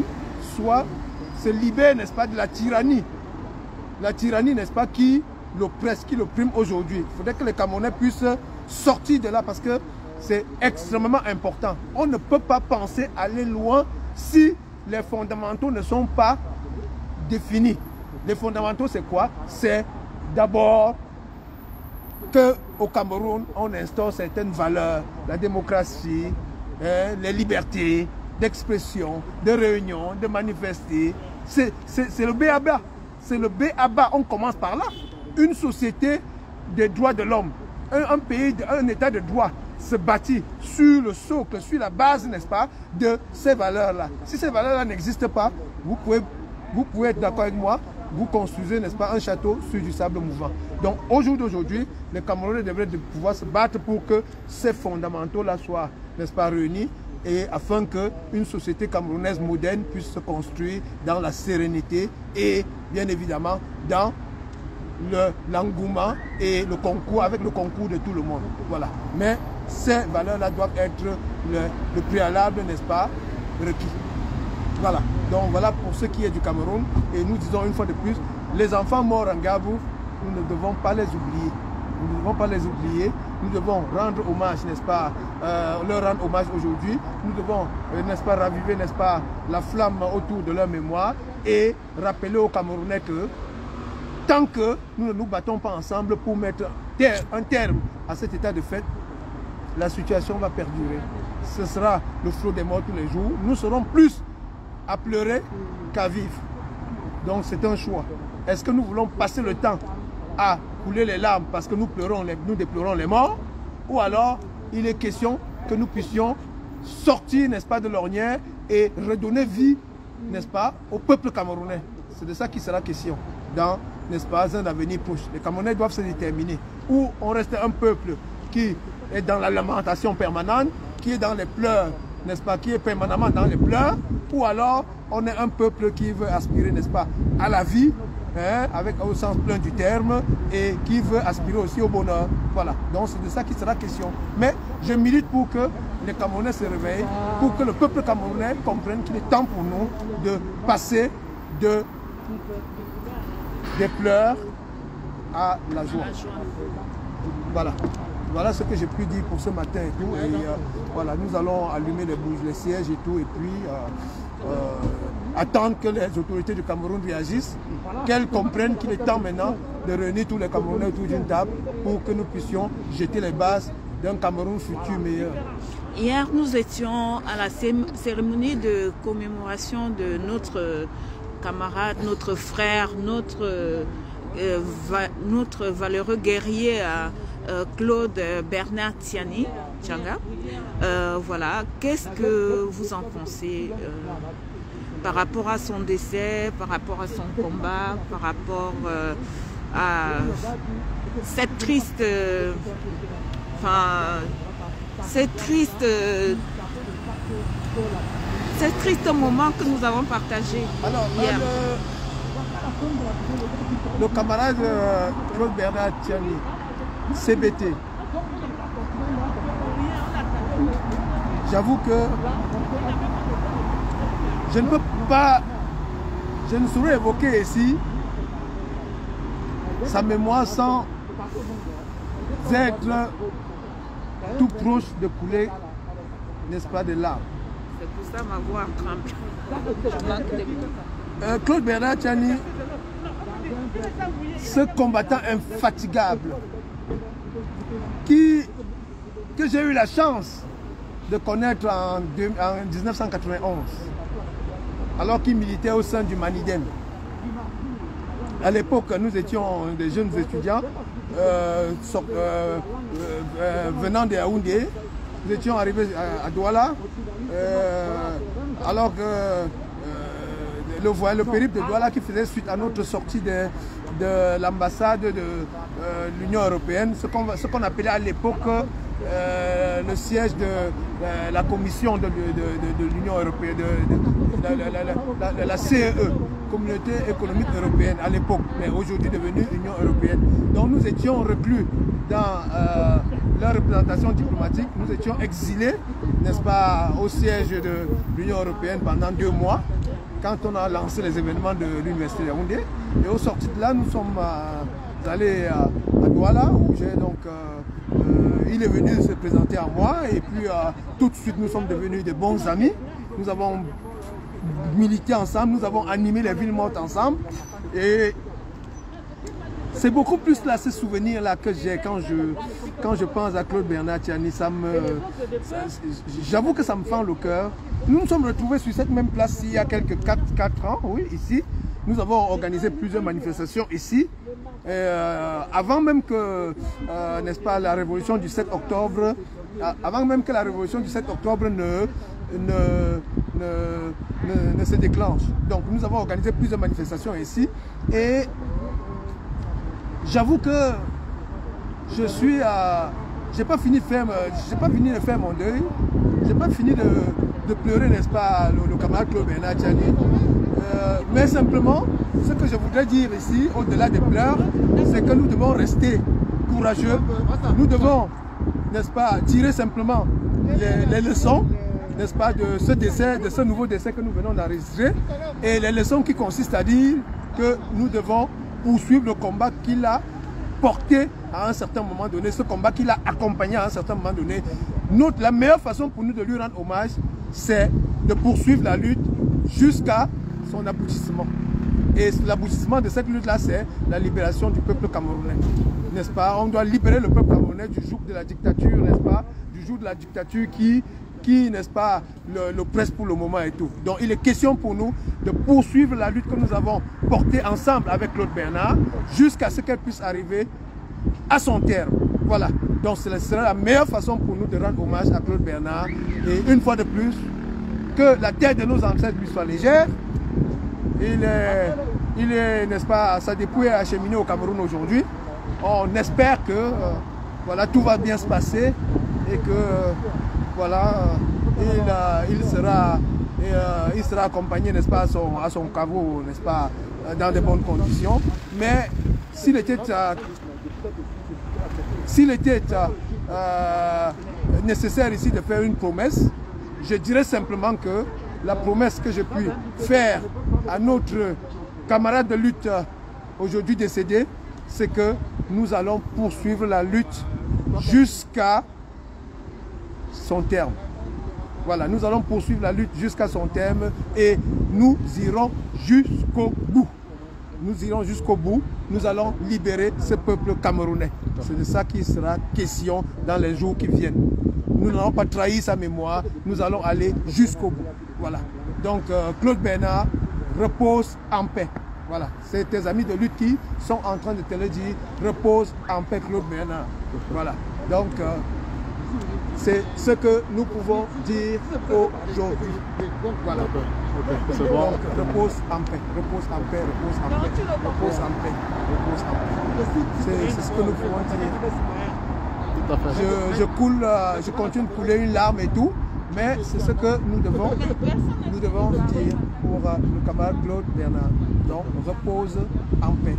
Speaker 2: se libère, n'est-ce pas, de la tyrannie. La tyrannie, n'est-ce pas, qui l'oppresse, qui l'opprime aujourd'hui. Il faudrait que les Camerounais puissent sortir de là parce que c'est extrêmement important. On ne peut pas penser aller loin si les fondamentaux ne sont pas définis. Les fondamentaux, c'est quoi? C'est d'abord qu'au Cameroun, on instaure certaines valeurs, la démocratie, les libertés d'expression, de réunion, de manifester. C'est le B.A.B.A. C'est le B.A.B.A. On commence par là. Une société des droits de l'homme, un pays, un état de droit se bâtit sur le socle, sur la base, n'est-ce pas, de ces valeurs-là. Si ces valeurs-là n'existent pas, vous pouvez être d'accord avec moi, vous construisez, n'est-ce pas, un château sur du sable mouvant. Donc, au jour d'aujourd'hui, les Camerounais devraient pouvoir se battre pour que ces fondamentaux-là soient, n'est-ce pas, réunis, et afin qu'une société camerounaise moderne puisse se construire dans la sérénité et, bien évidemment, dans l'engouement et le concours, avec le concours de tout le monde. Voilà. Mais ces valeurs-là doivent être le préalable, n'est-ce pas, requis. Voilà. Donc voilà pour ce qui est du Cameroun. Et nous disons une fois de plus, les enfants morts en Gabou, nous ne devons pas les oublier. Nous ne devons pas les oublier. Nous devons rendre hommage, n'est-ce pas, leur rendre hommage aujourd'hui. Nous devons, n'est-ce pas, raviver, n'est-ce pas, la flamme autour de leur mémoire et rappeler aux Camerounais que tant que nous ne nous battons pas ensemble pour mettre un terme à cet état de fait, la situation va perdurer. Ce sera le flot des morts tous les jours. Nous serons plus à pleurer qu'à vivre. Donc c'est un choix. Est-ce que nous voulons passer le temps à couler les larmes parce que nous déplorons les morts, ou alors il est question que nous puissions sortir, n'est-ce pas, de l'ornière et redonner vie, n'est-ce pas, au peuple camerounais. C'est de ça qu'il sera question dans, n'est-ce pas, un avenir proche. Les Camerounais doivent se déterminer. Ou on reste un peuple qui est dans la lamentation permanente, qui est dans les pleurs, n'est-ce pas, qui est permanemment dans les pleurs, ou alors on est un peuple qui veut aspirer, n'est-ce pas, à la vie, hein, avec au sens plein du terme, et qui veut aspirer aussi au bonheur. Voilà, donc c'est de ça qu'il sera question. Mais je milite pour que les Camerounais se réveillent, pour que le peuple camerounais comprenne qu'il est temps pour nous de passer des pleurs à la joie. Voilà. Voilà ce que j'ai pu dire pour ce matin et tout. Et voilà, nous allons allumer les bougies, les sièges et tout, et puis attendre que les autorités du Cameroun réagissent, qu'elles comprennent qu'il est temps maintenant de réunir tous les Camerounais autour d'une table pour que nous puissions jeter les bases d'un Cameroun futur meilleur.
Speaker 1: Hier, nous étions à la cérémonie de commémoration de notre camarade, notre frère, notre valeureux guerrier Claude Bernard Tiani Tchanga. Voilà, qu'est-ce que vous en pensez par rapport à son décès, par rapport à son combat, par rapport à cette triste, ce triste moment que nous avons partagé.
Speaker 2: Alors,
Speaker 1: hier.
Speaker 2: Le camarade Claude Bernard Tiani, CBT, j'avoue que je ne peux pas, je ne saurais évoquer ici sa mémoire sans être tout proche de couler, n'est-ce pas, des larmes.
Speaker 1: C'est pour ça ma voix tremble.
Speaker 2: Claude Bernard Tiani, ce combattant infatigable que j'ai eu la chance de connaître en 1991, alors qu'il militait au sein du Manidem. À l'époque, nous étions des jeunes étudiants venant de Yaoundé. Nous étions arrivés à Douala, alors que le périple de Douala qui faisait suite à notre sortie de l'ambassade de l'Union européenne, ce qu'on appelait à l'époque le siège de la commission de l'Union européenne, de la CEE, Communauté économique européenne à l'époque, mais aujourd'hui devenue Union européenne. Donc nous étions reclus dans la représentation diplomatique, nous étions exilés, n'est-ce pas, au siège de l'Union européenne pendant 2 mois, quand on a lancé les événements de l'Université de Yaoundé. Et au sorti de là, nous sommes allés à Douala, où j'ai donc... il est venu se présenter à moi, et puis tout de suite nous sommes devenus de bons amis. Nous avons milité ensemble, nous avons animé les villes mortes ensemble, et c'est beaucoup plus là ces souvenirs là que j'ai quand je pense à Claude Bernard Tiani. J'avoue que ça me fend le cœur. Nous nous sommes retrouvés sur cette même place il y a quelques 4 ans, oui, ici. Nous avons organisé plusieurs manifestations ici. Avant même que, n'est-ce pas, la révolution du 7 octobre, avant même que la révolution du 7 octobre ne se déclenche. Donc nous avons organisé plusieurs manifestations ici. Et j'avoue que je suis j'ai pas fini de faire mon deuil. J'ai pas fini de pleurer, n'est-ce pas, le camarade Claude Bernard Tiani. Mais simplement, ce que je voudrais dire ici, au-delà des pleurs, c'est que nous devons rester courageux. Nous devons, n'est-ce pas, tirer simplement les leçons, n'est-ce pas, de ce décès, de ce nouveau décès que nous venons d'enregistrer. Et les leçons qui consistent à dire que nous devons poursuivre le combat qu'il a porté à un certain moment donné, ce combat qu'il a accompagné à un certain moment donné. La meilleure façon pour nous de lui rendre hommage, c'est de poursuivre la lutte jusqu'à son aboutissement. Et l'aboutissement de cette lutte-là, c'est la libération du peuple camerounais. N'est-ce pas? On doit libérer le peuple camerounais du joug de la dictature, n'est-ce pas? Du joug de la dictature qui n'est-ce pas, l'oppresse pour le moment et tout. Donc il est question pour nous de poursuivre la lutte que nous avons portée ensemble avec Claude Bernard jusqu'à ce qu'elle puisse arriver à son terme. Voilà. Donc ce sera la meilleure façon pour nous de rendre hommage à Claude Bernard. Et une fois de plus, que la terre de nos ancêtres lui soit légère. Il est n'est-ce pas, sa dépouille est acheminée au Cameroun aujourd'hui. On espère que voilà, tout va bien se passer et que voilà, il sera accompagné, n'est-ce pas, à son caveau, n'est-ce pas, dans de bonnes conditions. Mais s'il était nécessaire ici de faire une promesse, je dirais simplement que la promesse que j'ai pu faire à notre camarade de lutte aujourd'hui décédé, c'est que nous allons poursuivre la lutte jusqu'à son terme. Voilà, nous allons poursuivre la lutte jusqu'à son terme et nous irons jusqu'au bout. Nous irons jusqu'au bout. Nous allons libérer ce peuple camerounais. C'est de ça qu'il sera question dans les jours qui viennent. Nous n'allons pas trahir sa mémoire. Nous allons aller jusqu'au bout. Voilà. Donc Claude Bernard repose en paix. Voilà. C'est tes amis de lutte qui sont en train de te le dire. Repose en paix, Claude Bernard. Voilà. Donc c'est ce que nous pouvons dire aujourd'hui. Voilà. Donc, repose en paix, repose en paix, repose en paix, repose en paix, repose en paix. C'est ce que nous pouvons dire. Je continue de couler une larme et tout, mais c'est ce que nous devons dire pour le camarade Claude Bernard. Donc, repose en paix.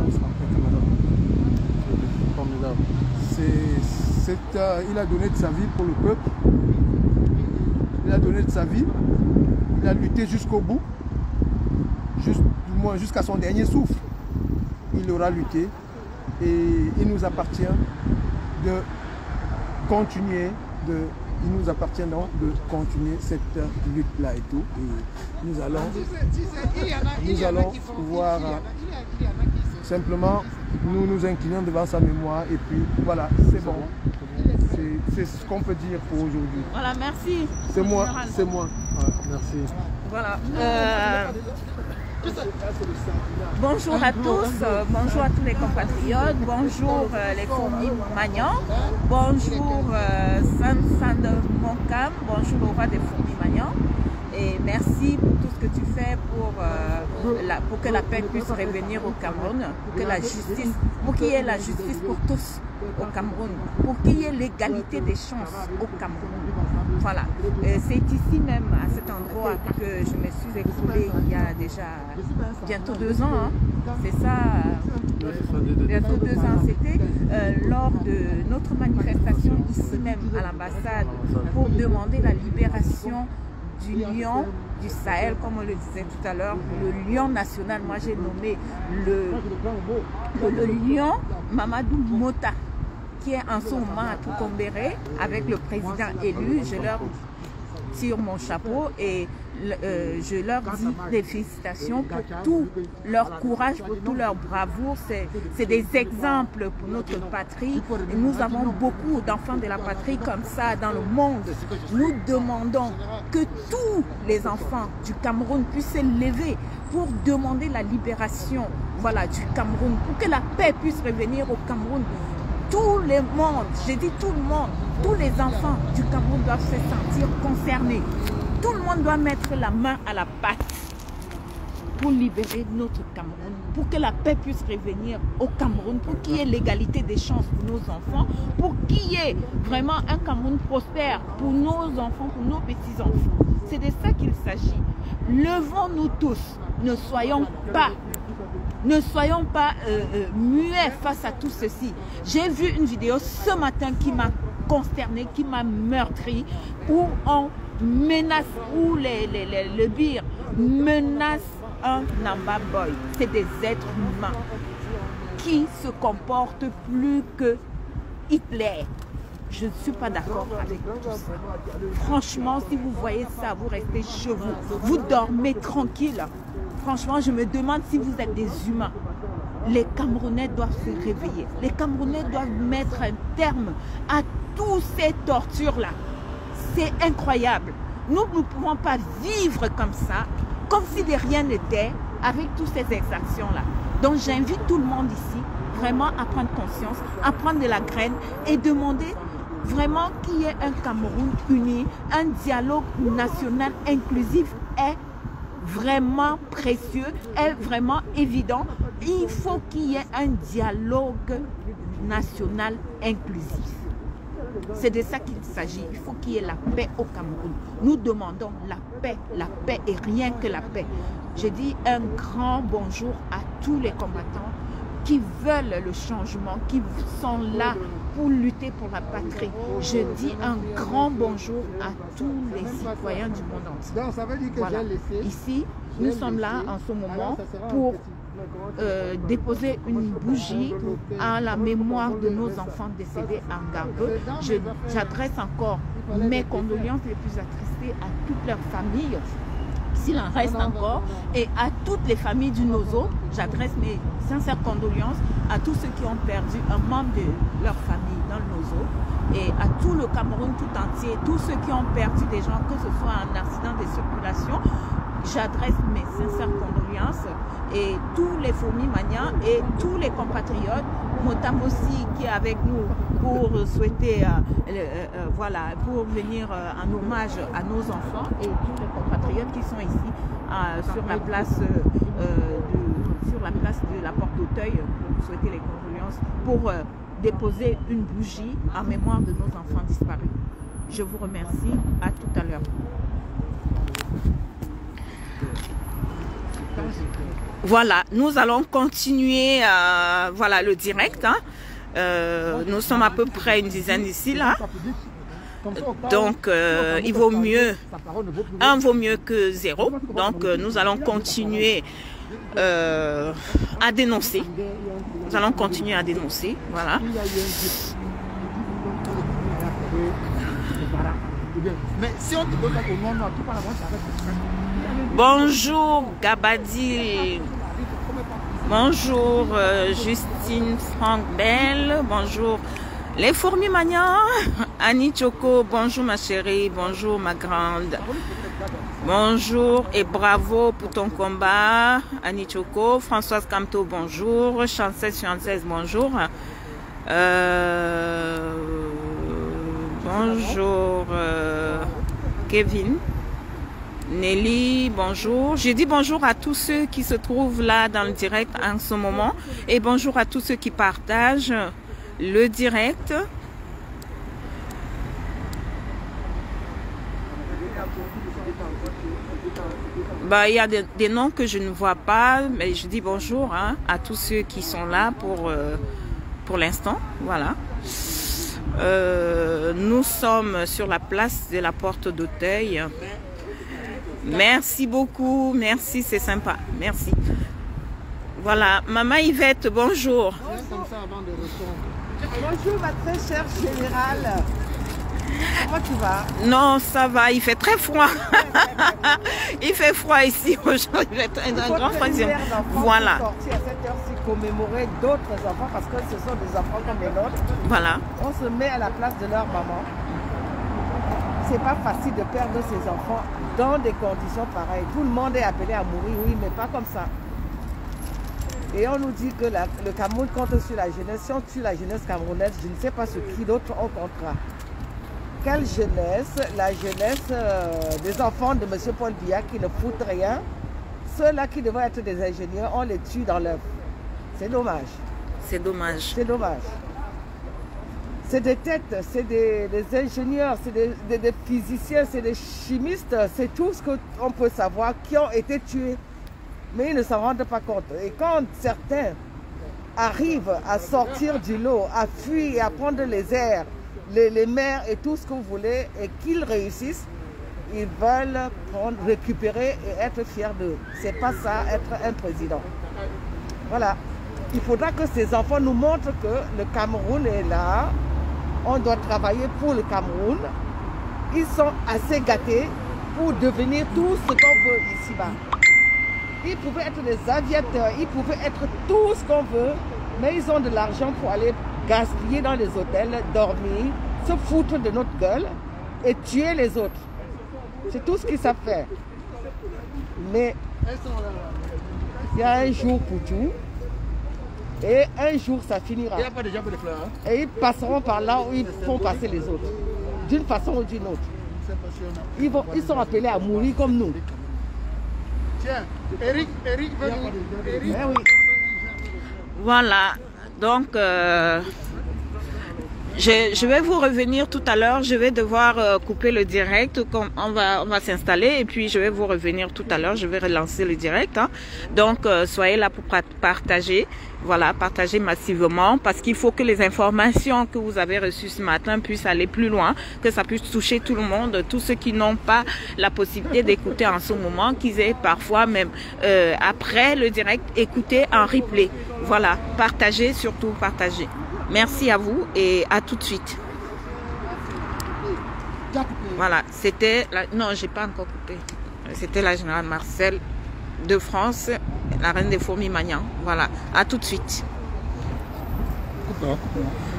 Speaker 2: Il a donné de sa vie pour le peuple. Il a donné de sa vie. Il a lutté jusqu'au bout. Du moins jusqu'à son dernier souffle. Il aura lutté. Et il nous appartient de continuer il nous appartient donc de continuer cette lutte-là et tout. Et nous allons pouvoir simplement nous inclinons devant sa mémoire et puis voilà, c'est bon. C'est ce qu'on peut dire pour aujourd'hui.
Speaker 1: Voilà, merci.
Speaker 2: C'est moi. Ouais, merci.
Speaker 1: Voilà. Bonjour à tous, bonjour à tous les compatriotes, bonjour les fourmis Magnan, bonjour Sand Moncam, bonjour le roi des fourmis Magnan. Et merci pour tout ce que tu fais pour que la paix puisse revenir au Cameroun, pour qu'il y ait la justice pour tous au Cameroun, pour qu'il y ait l'égalité des chances au Cameroun. Voilà, c'est ici même, à cet endroit, que je me suis écoulée il y a déjà bientôt 2 ans. Hein. C'est ça, bientôt 2 ans. C'était lors de notre manifestation ici même à l'ambassade pour demander la libération du lion du Sahel, comme on le disait tout à l'heure, le lion national. Moi j'ai nommé le lion Mamadou Mota, qui est en ce moment à Toucombéré avec le président élu. Je leur tire mon chapeau et je leur dis des félicitations pour tout leur courage, pour tout leur bravoure. C'est des exemples pour notre patrie. Et nous avons beaucoup d'enfants de la patrie comme ça dans le monde. Nous demandons que tous les enfants du Cameroun puissent se lever pour demander la libération, voilà, du Cameroun, pour que la paix puisse revenir au Cameroun. Tout le monde, j'ai dit tout le monde, tous les enfants du Cameroun doivent se sentir concernés. Tout le monde doit mettre la main à la pâte pour libérer notre Cameroun, pour que la paix puisse revenir au Cameroun, pour qu'il y ait l'égalité des chances pour nos enfants, pour qu'il y ait vraiment un Cameroun prospère pour nos enfants, pour nos petits-enfants. C'est de ça qu'il s'agit. Levons-nous tous, ne soyons pas muets face à tout ceci. J'ai vu une vidéo ce matin qui m'a consternée, qui m'a meurtrie, où on menace, où le bir menace un Namba Boy. C'est des êtres humains qui se comportent plus que Hitler. Je ne suis pas d'accord avec tout ça. Franchement, si vous voyez ça, vous restez chez vous. Vous dormez tranquille. Franchement, je me demande si vous êtes des humains. Les Camerounais doivent se réveiller. Les Camerounais doivent mettre un terme à toutes ces tortures-là. C'est incroyable. Nous ne pouvons pas vivre comme ça, comme si de rien n'était, avec toutes ces exactions-là. Donc j'invite tout le monde ici vraiment à prendre conscience, à prendre de la graine et demander vraiment qu'il y ait un Cameroun uni, un dialogue national inclusif est vraiment précieux, est vraiment évident. Il faut qu'il y ait un dialogue national inclusif. C'est de ça qu'il s'agit. Il faut qu'il y ait la paix au Cameroun. Nous demandons la paix et rien que la paix. Je dis un grand bonjour à tous les combattants qui veulent le changement, qui sont là pour lutter pour la patrie. Je dis un grand bonjour à tous les citoyens du monde entier.
Speaker 4: Donc ça veut dire que
Speaker 1: voilà. Ici, nous sommes là en ce moment pour déposer une bougie à la mémoire de nos enfants décédés en Garbeux. J'adresse encore mes condoléances les plus attristées à toutes leurs familles, s'il en reste encore, et à toutes les familles du Nozo. J'adresse mes sincères condoléances à tous ceux qui ont perdu un membre de leur famille dans le Nozo, et à tout le Cameroun tout entier, tous ceux qui ont perdu des gens, que ce soit un accident de circulation. J'adresse mes sincères condoléances et tous les fourmis maniens et tous les compatriotes, Motam aussi qui est avec nous pour souhaiter, voilà, pour venir en hommage à nos enfants et tous les compatriotes qui sont ici sur la place de la Porte d'Auteuil pour souhaiter les condoléances, pour déposer une bougie en mémoire de nos enfants disparus. Je vous remercie, à tout à l'heure. Voilà, nous allons continuer voilà, le direct. Hein. Nous sommes à peu près une dizaine ici, là. Donc, il vaut mieux, un vaut mieux que 0. Donc, nous allons continuer à dénoncer. Nous allons continuer à dénoncer. Voilà.
Speaker 4: Mais si on te donne au nom, tout par la
Speaker 1: bonjour Gabadi, bonjour Justine Franck Belle, bonjour les fourmis maniens, Annie Choco, bonjour ma chérie, bonjour ma grande, bonjour et bravo pour ton combat, Annie Choco, Françoise Camto, bonjour, Chancesse, bonjour, bonjour Kevin. Nelly, bonjour. Je dis bonjour à tous ceux qui se trouvent là dans le direct en ce moment et bonjour à tous ceux qui partagent le direct. Bah, il y a des noms que je ne vois pas, mais je dis bonjour hein, à tous ceux qui sont là pour l'instant. Voilà. Nous sommes sur la place de la Porte d'Auteuil. Merci beaucoup, merci, c'est sympa, merci. Voilà, Maman Yvette, bonjour.
Speaker 5: Bonjour ma très chère générale. Comment tu vas?
Speaker 1: Non, ça va, il fait très froid. Il fait froid ici aujourd'hui, il fait un grand froid. Voilà.
Speaker 5: Sorti à cette heure-ci commémorer d'autres enfants parce que ce sont des enfants comme les nôtres.
Speaker 1: Voilà.
Speaker 5: On se met à la place de leur maman. C'est pas facile de perdre ses enfants dans des conditions pareilles. Tout le monde est appelé à mourir, oui, mais pas comme ça. Et on nous dit que le Cameroun compte sur la jeunesse. Si on tue la jeunesse camerounaise, je ne sais pas ce qui d'autre on comptera. Quelle jeunesse? La jeunesse des enfants de M. Paul Biya qui ne foutent rien. Ceux-là qui devraient être des ingénieurs, on les tue dans l'œuf. C'est dommage.
Speaker 1: C'est dommage.
Speaker 5: C'est dommage. C'est des têtes, c'est des ingénieurs, c'est des physiciens, c'est des chimistes, c'est tout ce qu'on peut savoir qui ont été tués. Mais ils ne s'en rendent pas compte. Et quand certains arrivent à sortir du lot, à fuir et à prendre les airs, les mers et tout ce que vous voulez, et qu'ils réussissent, ils veulent récupérer et être fiers d'eux. C'est pas ça, être un président. Voilà. Il faudra que ces enfants nous montrent que le Cameroun est là, on doit travailler pour le Cameroun. Ils sont assez gâtés pour devenir tout ce qu'on veut ici-bas. Ils pouvaient être des aviateurs, ils pouvaient être tout ce qu'on veut, mais ils ont de l'argent pour aller gaspiller dans les hôtels, dormir, se foutre de notre gueule et tuer les autres. C'est tout ce qu'ils savent faire. Mais il y a un jour pour tout. Et un jour, ça finira.
Speaker 2: Il n'y a pas de jambes de fleurs.
Speaker 5: Et ils passeront par là où ils font passer les autres. D'une façon ou d'une autre. Ils sont appelés à mourir comme nous.
Speaker 2: Tiens, Eric veut nous... Eric.
Speaker 5: Eh oui.
Speaker 1: Voilà, donc je vais vous revenir tout à l'heure. Je vais devoir couper le direct. On va s'installer et puis je vais vous revenir tout à l'heure. Je vais relancer le direct. Hein. Donc soyez là pour partager. Voilà, partagez massivement parce qu'il faut que les informations que vous avez reçues ce matin puissent aller plus loin, que ça puisse toucher tout le monde, tous ceux qui n'ont pas la possibilité d'écouter en ce moment, qu'ils aient parfois même après le direct, écouter en replay. Voilà, partagez, surtout partagez. Merci à vous et à tout de suite. Voilà, c'était... Non, j'ai pas encore coupé. C'était la générale Marcel de France, la reine des fourmis Magnan. Voilà, à tout de suite.
Speaker 4: Coupe-moi.